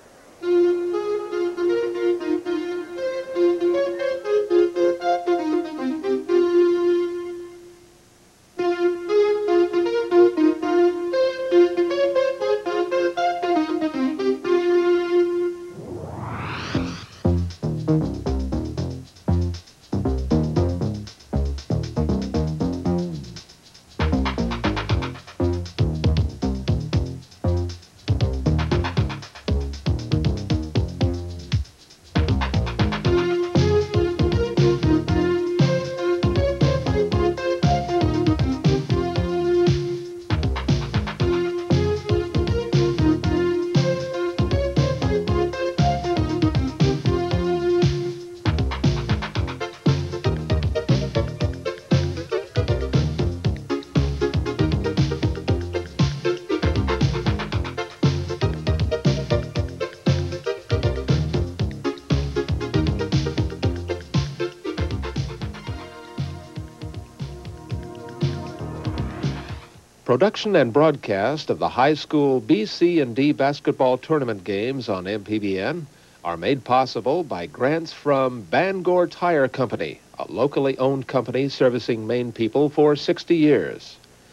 Production and broadcast of the high school B, C, and D basketball tournament games on M P B N are made possible by grants from Bangor Tire Company, a locally owned company servicing Maine people for sixty years.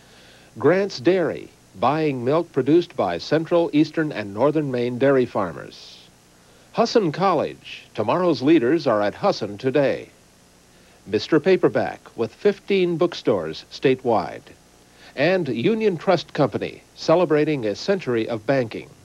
Grant's Dairy, buying milk produced by Central, Eastern, and Northern Maine dairy farmers. Husson College, tomorrow's leaders are at Husson today. Mister Paperback, with fifteen bookstores statewide. And Union Trust Company, celebrating a century of banking.